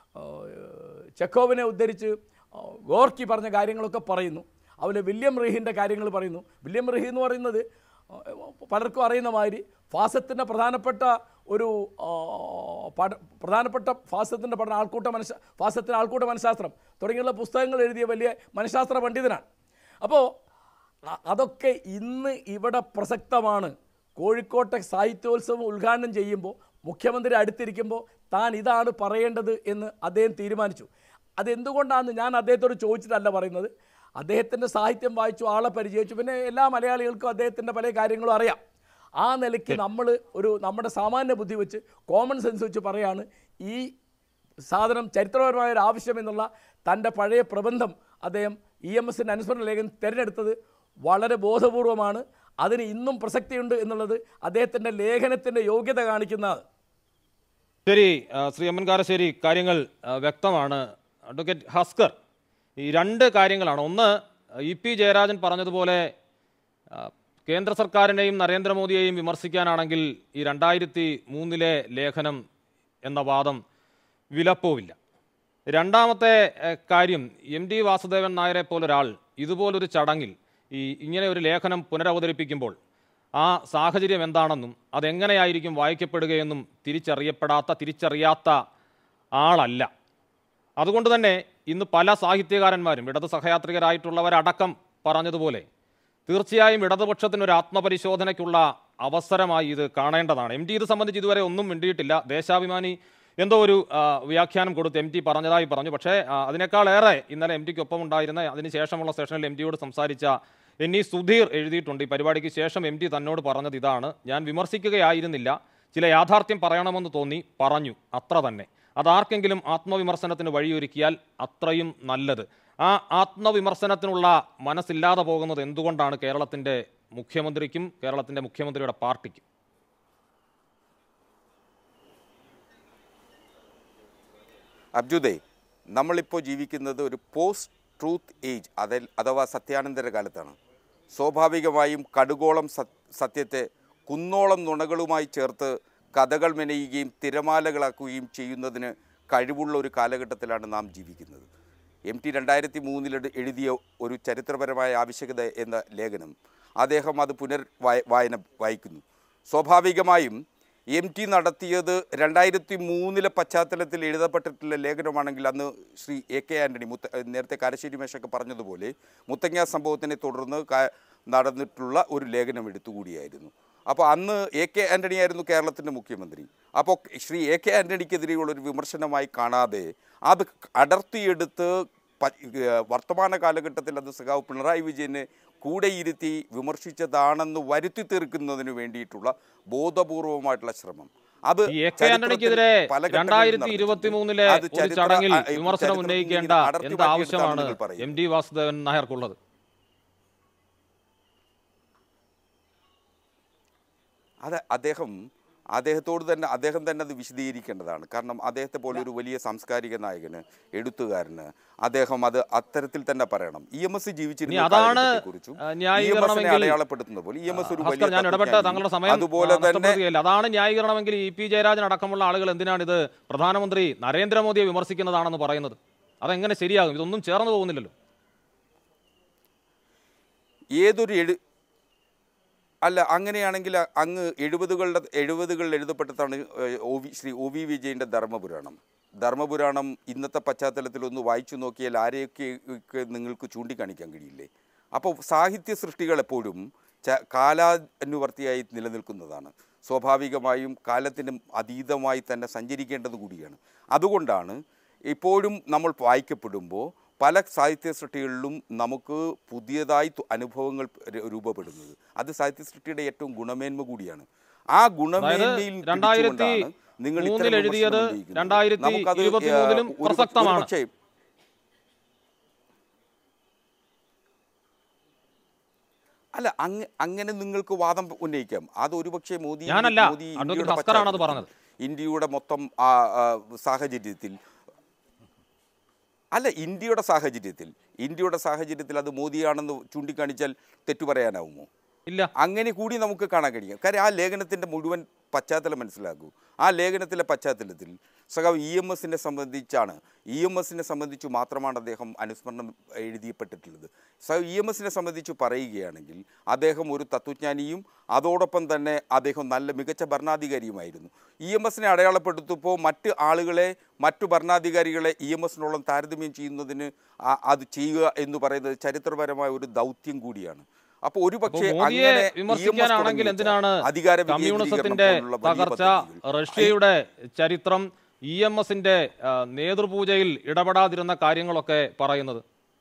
ചെക്കോവിനെ ഉദ്ധരിച്ച് ഗോർക്കി പറഞ്ഞ കാര്യങ്ങളൊക്കെ പറയുന്നു. അതുപോലെ വില്യം റീഹിൻ്റെ കാര്യങ്ങൾ പറയുന്നു. വില്യം റീഹി എന്ന് പറയുന്നത് പലർക്കും അറിയുന്ന മാതിരി ഫാസത്തിൻ്റെ പ്രധാനപ്പെട്ട ഫാസത്തിൻ്റെ പഠനം, ഫാസത്തിൻ്റെ ആൾക്കൂട്ട മനഃശാസ്ത്രം തുടങ്ങിയുള്ള പുസ്തകങ്ങൾ എഴുതിയ വലിയ മനഃശാസ്ത്ര പണ്ഡിതനാണ്. അപ്പോൾ അതൊക്കെ ഇന്ന് ഇവിടെ പ്രസക്തമാണ്. കോഴിക്കോട്ടെ സാഹിത്യോത്സവം ഉദ്ഘാടനം ചെയ്യുമ്പോൾ മുഖ്യമന്ത്രി അടുത്തിരിക്കുമ്പോൾ താൻ ഇതാണ് പറയേണ്ടത് എന്ന് അദ്ദേഹം തീരുമാനിച്ചു. അതെന്തുകൊണ്ടാണെന്ന് ഞാൻ അദ്ദേഹത്തോട് ചോദിച്ചിട്ടല്ല പറയുന്നത്. അദ്ദേഹത്തിൻ്റെ സാഹിത്യം വായിച്ചു, ആളെ പരിചയിച്ചു, പിന്നെ എല്ലാ മലയാളികൾക്കും അദ്ദേഹത്തിൻ്റെ പല കാര്യങ്ങളും അറിയാം. ആ നിലയ്ക്ക് നമ്മൾ നമ്മുടെ സാമാന്യ ബുദ്ധി വെച്ച്, കോമൺ സെൻസ് വെച്ച് പറയാണ് ഈ സാധനം ചരിത്രപരമായ ഒരു ആവശ്യം എന്നുള്ള തൻ്റെ പഴയ പ്രബന്ധം അദ്ദേഹം EMSൻ്റെ അനുസ്മരണ ലേഖനം തിരഞ്ഞെടുത്തത് വളരെ ബോധപൂർവമാണ്. അതിന് ഇന്നും പ്രസക്തിയുണ്ട് എന്നുള്ളത് അദ്ദേഹത്തിൻ്റെ ലേഖനത്തിൻ്റെ യോഗ്യത കാണിക്കുന്നത്. ശരി, ശ്രീ അമ്മൻകാരശ്ശേരി, കാര്യങ്ങൾ വ്യക്തമാണ്. അഡ്വക്കേറ്റ് ഹസ്കർ, ഈ രണ്ട് കാര്യങ്ങളാണ്. ഒന്ന്, EP ജയരാജൻ പറഞ്ഞതുപോലെ കേന്ദ്ര സർക്കാരിനെയും നരേന്ദ്രമോദിയെയും വിമർശിക്കാനാണെങ്കിൽ ഈ 2003 ലേഖനം എന്ന വാദം വിലപ്പോവില്ല. രണ്ടാമത്തെ കാര്യം, MT വാസുദേവൻ നായരെ പോലൊരാൾ ഇതുപോലൊരു ചടങ്ങിൽ ഇങ്ങനെ ഒരു ലേഖനം പുനരവതരിപ്പിക്കുമ്പോൾ ആ സാഹചര്യം എന്താണെന്നും അതെങ്ങനെയായിരിക്കും വായിക്കപ്പെടുകയെന്നും തിരിച്ചറിയാത്ത ആളല്ല. അതുകൊണ്ട് തന്നെ ഇന്ന് പല സാഹിത്യകാരന്മാരും, ഇടത് സഹയാത്രികരായിട്ടുള്ളവരടക്കം പറഞ്ഞതുപോലെ, തീർച്ചയായും ഇടതുപക്ഷത്തിനൊരു ആത്മപരിശോധനയ്ക്കുള്ള അവസരമായി ഇത് കാണേണ്ടതാണ്. MT ഇത് സംബന്ധിച്ച് ഇതുവരെ ഒന്നും മിണ്ടിയിട്ടില്ല. ദേശാഭിമാനി എന്തോ ഒരു വ്യാഖ്യാനം കൊടുത്ത് MT പറഞ്ഞതായി പറഞ്ഞു. പക്ഷേ അതിനേക്കാളേറെ ഇന്നലെ MTക്കൊപ്പം ഉണ്ടായിരുന്ന, അതിനുശേഷമുള്ള സെഷനിൽ MTയോട് സംസാരിച്ച NE സുധീർ എഴുതിയിട്ടുണ്ട്. ഈ പരിപാടിക്ക് ശേഷം MT തന്നോട് പറഞ്ഞത് ഇതാണ്: ഞാൻ വിമർശിക്കുകയായിരുന്നില്ല, ചില യാഥാർത്ഥ്യം പറയണമെന്ന് തോന്നി പറഞ്ഞു, അത്ര തന്നെ. അതാർക്കെങ്കിലും ആത്മവിമർശനത്തിന് വഴിയൊരുക്കിയാൽ അത്രയും നല്ലത്. ആ ആത്മവിമർശനത്തിനുള്ള മനസ്സില്ലാതെ പോകുന്നത് എന്തുകൊണ്ടാണ് കേരളത്തിൻ്റെ മുഖ്യമന്ത്രിക്കും കേരളത്തിൻ്റെ മുഖ്യമന്ത്രിയുടെ പാർട്ടിക്കും? അബ്ജുദേ, നമ്മളിപ്പോൾ ജീവിക്കുന്നത് ഒരു പോസ്റ്റ് ട്രൂത്ത് ഏജ്, അഥവാ സത്യാനന്തര കാലത്താണ്. സ്വാഭാവികമായും കടുകോളം സത്യത്തെ കുന്നോളം നുണകളുമായി ചേർത്ത് കഥകൾ മെനയുകയും തിരമാലകളാക്കുകയും ചെയ്യുന്നതിന് കഴിവുള്ള ഒരു കാലഘട്ടത്തിലാണ് നാം ജീവിക്കുന്നത്. MT 2003 എഴുതിയ ഒരു ചരിത്രപരമായ ആവശ്യകത എന്ന ലേഖനം അദ്ദേഹം അത് വായിക്കുന്നു. സ്വാഭാവികമായും MT നടത്തിയത് 2003 പശ്ചാത്തലത്തിൽ എഴുതപ്പെട്ടിട്ടുള്ള ലേഖനമാണെങ്കിൽ അന്ന് ശ്രീ AK ആൻ്റണി നേരത്തെ കാരശ്ശേരി മേശൊക്കെ പറഞ്ഞതുപോലെ മുത്തങ്ങ സംഭവത്തിനെ തുടർന്ന് നടന്നിട്ടുള്ള ഒരു ലേഖനം എടുത്തുകൂടിയായിരുന്നു. അപ്പോൾ അന്ന് AK ആൻ്റണി ആയിരുന്നു കേരളത്തിൻ്റെ മുഖ്യമന്ത്രി. അപ്പോൾ ശ്രീ AK ആൻ്റണിക്കെതിരെയുള്ളൊരു വിമർശനമായി കാണാതെ അത് അടർത്തിയെടുത്ത് വർത്തമാന കാലഘട്ടത്തിൽ അത് സഖാവ് പിണറായി വിജയനെ കൂടെ ഇരുത്തി വിമർശിച്ചതാണെന്ന് വരുത്തി തീർക്കുന്നതിന് വേണ്ടിയിട്ടുള്ള ബോധപൂർവമായിട്ടുള്ള ശ്രമം അത് ആന്റണിക്കെതിരെ 2023 ഒരു ചടങ്ങിൽ വിമർശനം ഉന്നയിക്കേണ്ട എന്ത് ആവശ്യമാണ് MT വാസുദേവൻ നായർക്കുള്ളത്? അത് അദ്ദേഹം തന്നെ അത് വിശദീകരിക്കേണ്ടതാണ്. കാരണം അദ്ദേഹത്തെ പോലെ ഒരു വലിയ സാംസ്കാരിക നായകന്, എഴുത്തുകാരന് അദ്ദേഹം അത് അത്തരത്തിൽ തന്നെ പറയണം. EMS ജീവിച്ചിരുന്ന കുറിച്ചും അടയാളപ്പെടുത്തുന്ന പോലെ EMS ഒരു അതുപോലെ തന്നെ അതാണ് ന്യായീകരണമെങ്കിൽ EP ജയരാജൻ അടക്കമുള്ള ആളുകൾ എന്തിനാണ് ഇത് പ്രധാനമന്ത്രി നരേന്ദ്രമോദിയെ വിമർശിക്കുന്നതാണെന്ന് പറയുന്നത്? അതെങ്ങനെ ശരിയാകും? ഇതൊന്നും ചേർന്ന് പോകുന്നില്ലല്ലോ. അല്ല, അങ്ങനെയാണെങ്കിൽ അങ്ങ് 70കളിൽ എഴുതപ്പെട്ടതാണ് ശ്രീ OV വിജയൻ്റെ ധർമ്മപുരാണം ഇന്നത്തെ പശ്ചാത്തലത്തിൽ ഒന്ന് വായിച്ചു നോക്കിയാൽ ആരെയൊക്കെ നിങ്ങൾക്ക് ചൂണ്ടിക്കാണിക്കാൻ കഴിയില്ലേ? അപ്പോൾ സാഹിത്യ സൃഷ്ടികൾ എപ്പോഴും കാലാനുവർത്തിയായി നിലനിൽക്കുന്നതാണ്. സ്വാഭാവികമായും കാലത്തിന് അതീതമായി തന്നെ സഞ്ചരിക്കേണ്ടത് കൂടിയാണ്. അതുകൊണ്ടാണ് ഇപ്പോഴും നമ്മൾ വായിക്കപ്പെടുമ്പോൾ പല സാഹിത്യ സൃഷ്ടികളിലും നമുക്ക് പുതിയതായി അനുഭവങ്ങൾ രൂപപ്പെടുന്നത്. അത് സാഹിത്യ സൃഷ്ടിയുടെ ഏറ്റവും ഗുണമേന്മ കൂടിയാണ്. ആ ഗുണമേന്മയിൽ നിങ്ങൾ അല്ല, അങ്ങനെ നിങ്ങൾക്ക് വാദം ഉന്നയിക്കാം. അത് ഒരുപക്ഷെ ഇന്ത്യയുടെ മൊത്തം സാഹചര്യത്തിൽ ഇന്ത്യയുടെ സാഹചര്യത്തിൽ അത് മോദിയാണെന്ന് ചൂണ്ടിക്കാണിച്ചാൽ തെറ്റു പറയാനാവുമോ? ഇല്ല. അങ്ങനെ കൂടി നമുക്ക് കാണാൻ കഴിയും. കാര്യം ആ ലേഖനത്തിൻ്റെ മുഴുവൻ പശ്ചാത്തലം മനസ്സിലാക്കൂ. ആ ലേഖനത്തിലെ പശ്ചാത്തലത്തിൽ സഖാവ് EMSനെ സംബന്ധിച്ചു മാത്രമാണ് അദ്ദേഹം അനുസ്മരണം എഴുതിയപ്പെട്ടിട്ടുള്ളത്. EMSനെ സംബന്ധിച്ച് പറയുകയാണെങ്കിൽ അദ്ദേഹം ഒരു തത്വജ്ഞാനിയും അതോടൊപ്പം തന്നെ അദ്ദേഹം നല്ല മികച്ച ഭരണാധികാരിയുമായിരുന്നു. EMSനെ അടയാളപ്പെടുത്തുമ്പോൾ മറ്റു ഭരണാധികാരികളെ EMSനോളം താരതമ്യം ചെയ്യുന്നതിന് അത് ചെയ്യുക എന്ന് പറയുന്നത് ചരിത്രപരമായ ഒരു ദൗത്യം കൂടിയാണ്. അപ്പോൾ ഒരുപക്ഷെ വിമർശിക്കാനാണെങ്കിൽ എന്തിനാണ് കമ്മ്യൂണിസത്തിന്റെ തകർച്ച, റഷ്യയുടെ ചരിത്രം, EMSന്റെ നേതൃപൂജയിൽ ഇടപെടാതിരുന്ന കാര്യങ്ങളൊക്കെ പറയുന്നത്?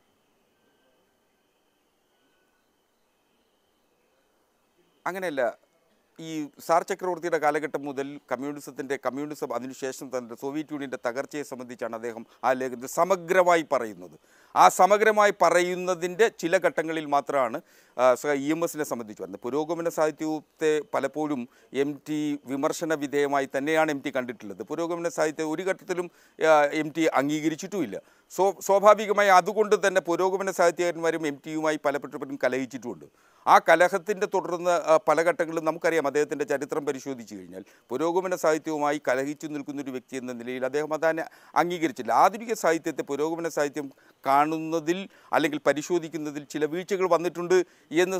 അങ്ങനെയല്ല. ഈ സാർ ചക്രവർത്തിയുടെ കാലഘട്ടം മുതൽ കമ്മ്യൂണിസം അതിനുശേഷം തന്നെ സോവിയറ്റ് യൂണിയൻ്റെ തകർച്ചയെ സംബന്ധിച്ചാണ് അദ്ദേഹം ആ ലേഖനത്തിൽ സമഗ്രമായി പറയുന്നത്. ആ സമഗ്രമായി പറയുന്നതിൻ്റെ ചില ഘട്ടങ്ങളിൽ മാത്രമാണ് EMSനെ സംബന്ധിച്ച് വരുന്നത്. പുരോഗമന സാഹിത്യത്തെ പലപ്പോഴും MT വിമർശന വിധേയമായി തന്നെയാണ് MT കണ്ടിട്ടുള്ളത്. പുരോഗമന സാഹിത്യം ഒരു ഘട്ടത്തിലും MT അംഗീകരിച്ചിട്ടുമില്ല. സ്വാഭാവികമായി അതുകൊണ്ട് തന്നെ പുരോഗമന സാഹിത്യകാരന്മാരും MTയുമായി പലപ്പോഴും കലഹിച്ചിട്ടുമുണ്ട്. ആ കലഹത്തിൻ്റെ തുടർന്ന് പല ഘട്ടങ്ങളിലും നമുക്കറിയാം. അദ്ദേഹത്തിൻ്റെ ചരിത്രം പരിശോധിച്ച് കഴിഞ്ഞാൽ പുരോഗമന സാഹിത്യവുമായി കലഹിച്ചു നിൽക്കുന്നൊരു വ്യക്തി എന്ന നിലയിൽ അദ്ദേഹം അതിനെ അംഗീകരിച്ചില്ല. ആധുനിക സാഹിത്യത്തെ പുരോഗമന സാഹിത്യം കാണുന്നതിൽ അല്ലെങ്കിൽ പരിശോധിക്കുന്നതിൽ ചില വീഴ്ചകൾ വന്നിട്ടുണ്ട് എന്ന്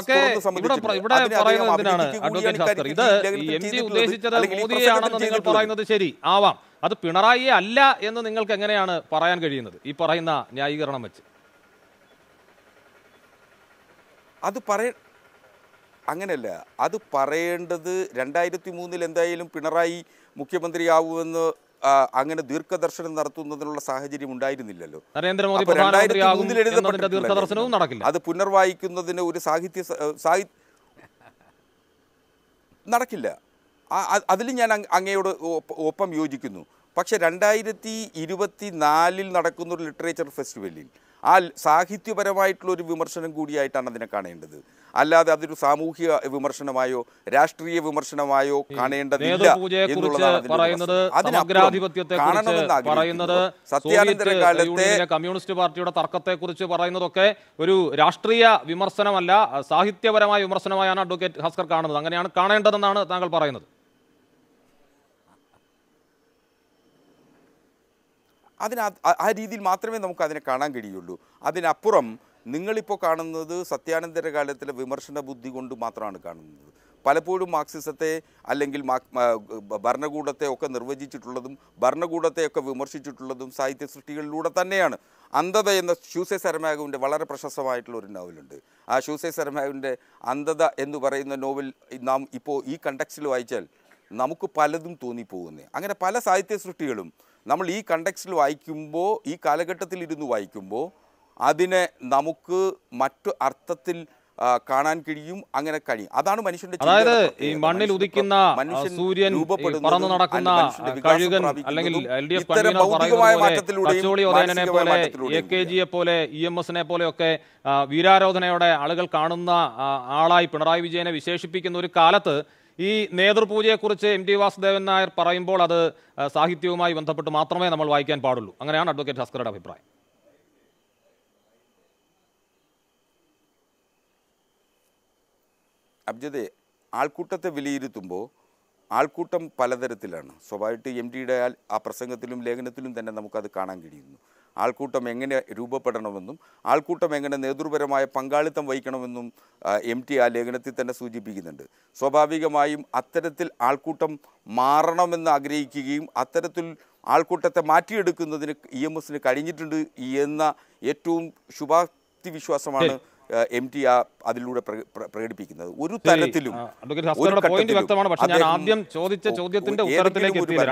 ശരി ആവാം. അത് പിണറായിയെ അല്ല എന്ന് നിങ്ങൾക്ക് എങ്ങനെയാണ് പറയാൻ കഴിയുന്നത് ഈ പറയുന്ന ന്യായീകരണം വെച്ച്? അങ്ങനെയല്ല, അത് പറയേണ്ടത് 2003 എന്തായാലും പിണറായി മുഖ്യമന്ത്രിയാവുമെന്ന് അങ്ങനെ ദീർഘദർശനം നടത്തുന്നതിനുള്ള സാഹചര്യം ഉണ്ടായിരുന്നില്ലല്ലോ. അത് പുനർവായിക്കുന്നതിന് ഒരു നടക്കില്ല. അതിൽ ഞാൻ അങ്ങയോട് ഒപ്പം യോജിക്കുന്നു. പക്ഷെ 2024 നടക്കുന്ന ഒരു ലിറ്ററേച്ചർ ഫെസ്റ്റിവലിൽ ആ സാഹിത്യപരമായിട്ടുള്ളൊരു വിമർശനം കൂടിയായിട്ടാണ് അതിനെ കാണേണ്ടത്. അല്ലാതെ അതൊരു സാമൂഹിക വിമർശനമായോ രാഷ്ട്രീയ വിമർശനമായോ കാണേണ്ടതില്ല എന്നുള്ളതാണ്. സത്യാനന്തര കാലത്തെ കമ്മ്യൂണിസ്റ്റ് പാർട്ടിയുടെ തർക്കത്തെക്കുറിച്ച് പറയുന്നതൊക്കെ ഒരു രാഷ്ട്രീയ വിമർശനമല്ല, സാഹിത്യപരമായ വിമർശനമായാണ് അഡ്വക്കേറ്റ് ഹസ്കർ കാണുന്നത്. അങ്ങനെയാണ് കാണേണ്ടതെന്നാണ് താങ്കൾ പറയുന്നത്. ആ രീതിയിൽ മാത്രമേ നമുക്ക് അതിനെ കാണാൻ കഴിയുള്ളൂ. അതിനപ്പുറം നിങ്ങളിപ്പോൾ കാണുന്നത് സത്യാനന്തര കാലത്തിലെ വിമർശന ബുദ്ധി കൊണ്ട് മാത്രമാണ് കാണുന്നത്. പലപ്പോഴും മാർക്സിസത്തെ അല്ലെങ്കിൽ ഭരണകൂടത്തെ ഒക്കെ നിർവചിച്ചിട്ടുള്ളതും ഭരണകൂടത്തെയൊക്കെ വിമർശിച്ചിട്ടുള്ളതും സാഹിത്യ സൃഷ്ടികളിലൂടെ തന്നെയാണ്. അന്ധത എന്ന ഷൂസെ സരമാഗുവിൻ്റെ വളരെ പ്രശസ്തമായിട്ടുള്ള ഒരു നോവലുണ്ട്. ആ ഷൂസെ സരമാഗുവിൻ്റെ അന്ധത എന്ന് പറയുന്ന നോവൽ നാം ഇപ്പോൾ ഈ കണ്ടക്സ്റ്റിൽ വായിച്ചാൽ നമുക്ക് പലതും തോന്നിപ്പോകുന്നത്. അങ്ങനെ പല സാഹിത്യ സൃഷ്ടികളും നമ്മൾ ഈ കണ്ടക്സ്റ്റിൽ വായിക്കുമ്പോൾ, ഈ കാലഘട്ടത്തിൽ ഇരുന്ന് വായിക്കുമ്പോൾ അതിനെ നമുക്ക് മറ്റു അർത്ഥത്തിൽ കാണാൻ കഴിയും. അങ്ങനെ കഴിയും. അതാണ് മനുഷ്യന്റെ, അതായത് ഈ മണ്ണിൽ ഉദിക്കുന്ന സൂര്യൻ, പറന്നു നടക്കുന്ന കഴുകൻ, അല്ലെങ്കിൽ LDF പോലെ AKG പോലെ EMS പോലെയൊക്കെ വീരാരോധനയോടെ ആളുകൾ കാണുന്ന ആളായി പിണറായി വിജയനെ വിശേഷിപ്പിക്കുന്ന ഒരു കാലത്ത് ഈ നേതൃപൂജയെക്കുറിച്ച് MT വാസുദേവൻ നായർ പറയുമ്പോൾ അത് സാഹിത്യവുമായി ബന്ധപ്പെട്ട് മാത്രമേ നമ്മൾ വായിക്കാൻ പാടുള്ളൂ. അങ്ങനെയാണ് അഡ്വക്കേറ്റ് ഹസ്കറുടെ അഭിപ്രായം. അബ്ജദെ, ആൾക്കൂട്ടത്തെ വിലയിരുത്തുമ്പോൾ ആൾക്കൂട്ടം പലതരത്തിലാണ്. സ്വാഭാവികമായിട്ട് MTയുടെ ആ പ്രസംഗത്തിലും ലേഖനത്തിലും തന്നെ നമുക്കത് കാണാൻ കഴിയുന്നു. ആൾക്കൂട്ടം എങ്ങനെ രൂപപ്പെടണമെന്നും ആൾക്കൂട്ടം എങ്ങനെ നേതൃപരമായ പങ്കാളിത്തം വഹിക്കണമെന്നും MT ആ ലേഖനത്തിൽ തന്നെ സൂചിപ്പിക്കുന്നുണ്ട്. സ്വാഭാവികമായും അത്തരത്തിൽ ആൾക്കൂട്ടം മാറണമെന്ന് ആഗ്രഹിക്കുകയും അത്തരത്തിൽ ആൾക്കൂട്ടത്തെ മാറ്റിയെടുക്കുന്നതിന് EMSന് കഴിഞ്ഞിട്ടുണ്ട് എന്ന ഏറ്റവും ശുഭാപ്തി വിശ്വാസമാണ് MT അതിലൂടെ പ്രകടിപ്പിക്കുന്നത്. ഒരു തരത്തിലും വ്യക്തമാണ്. പക്ഷേ ഞാൻ ആദ്യം ചോദിച്ച ചോദ്യത്തിന്റെ ഉത്തരത്തിലേക്ക് എത്തിയത്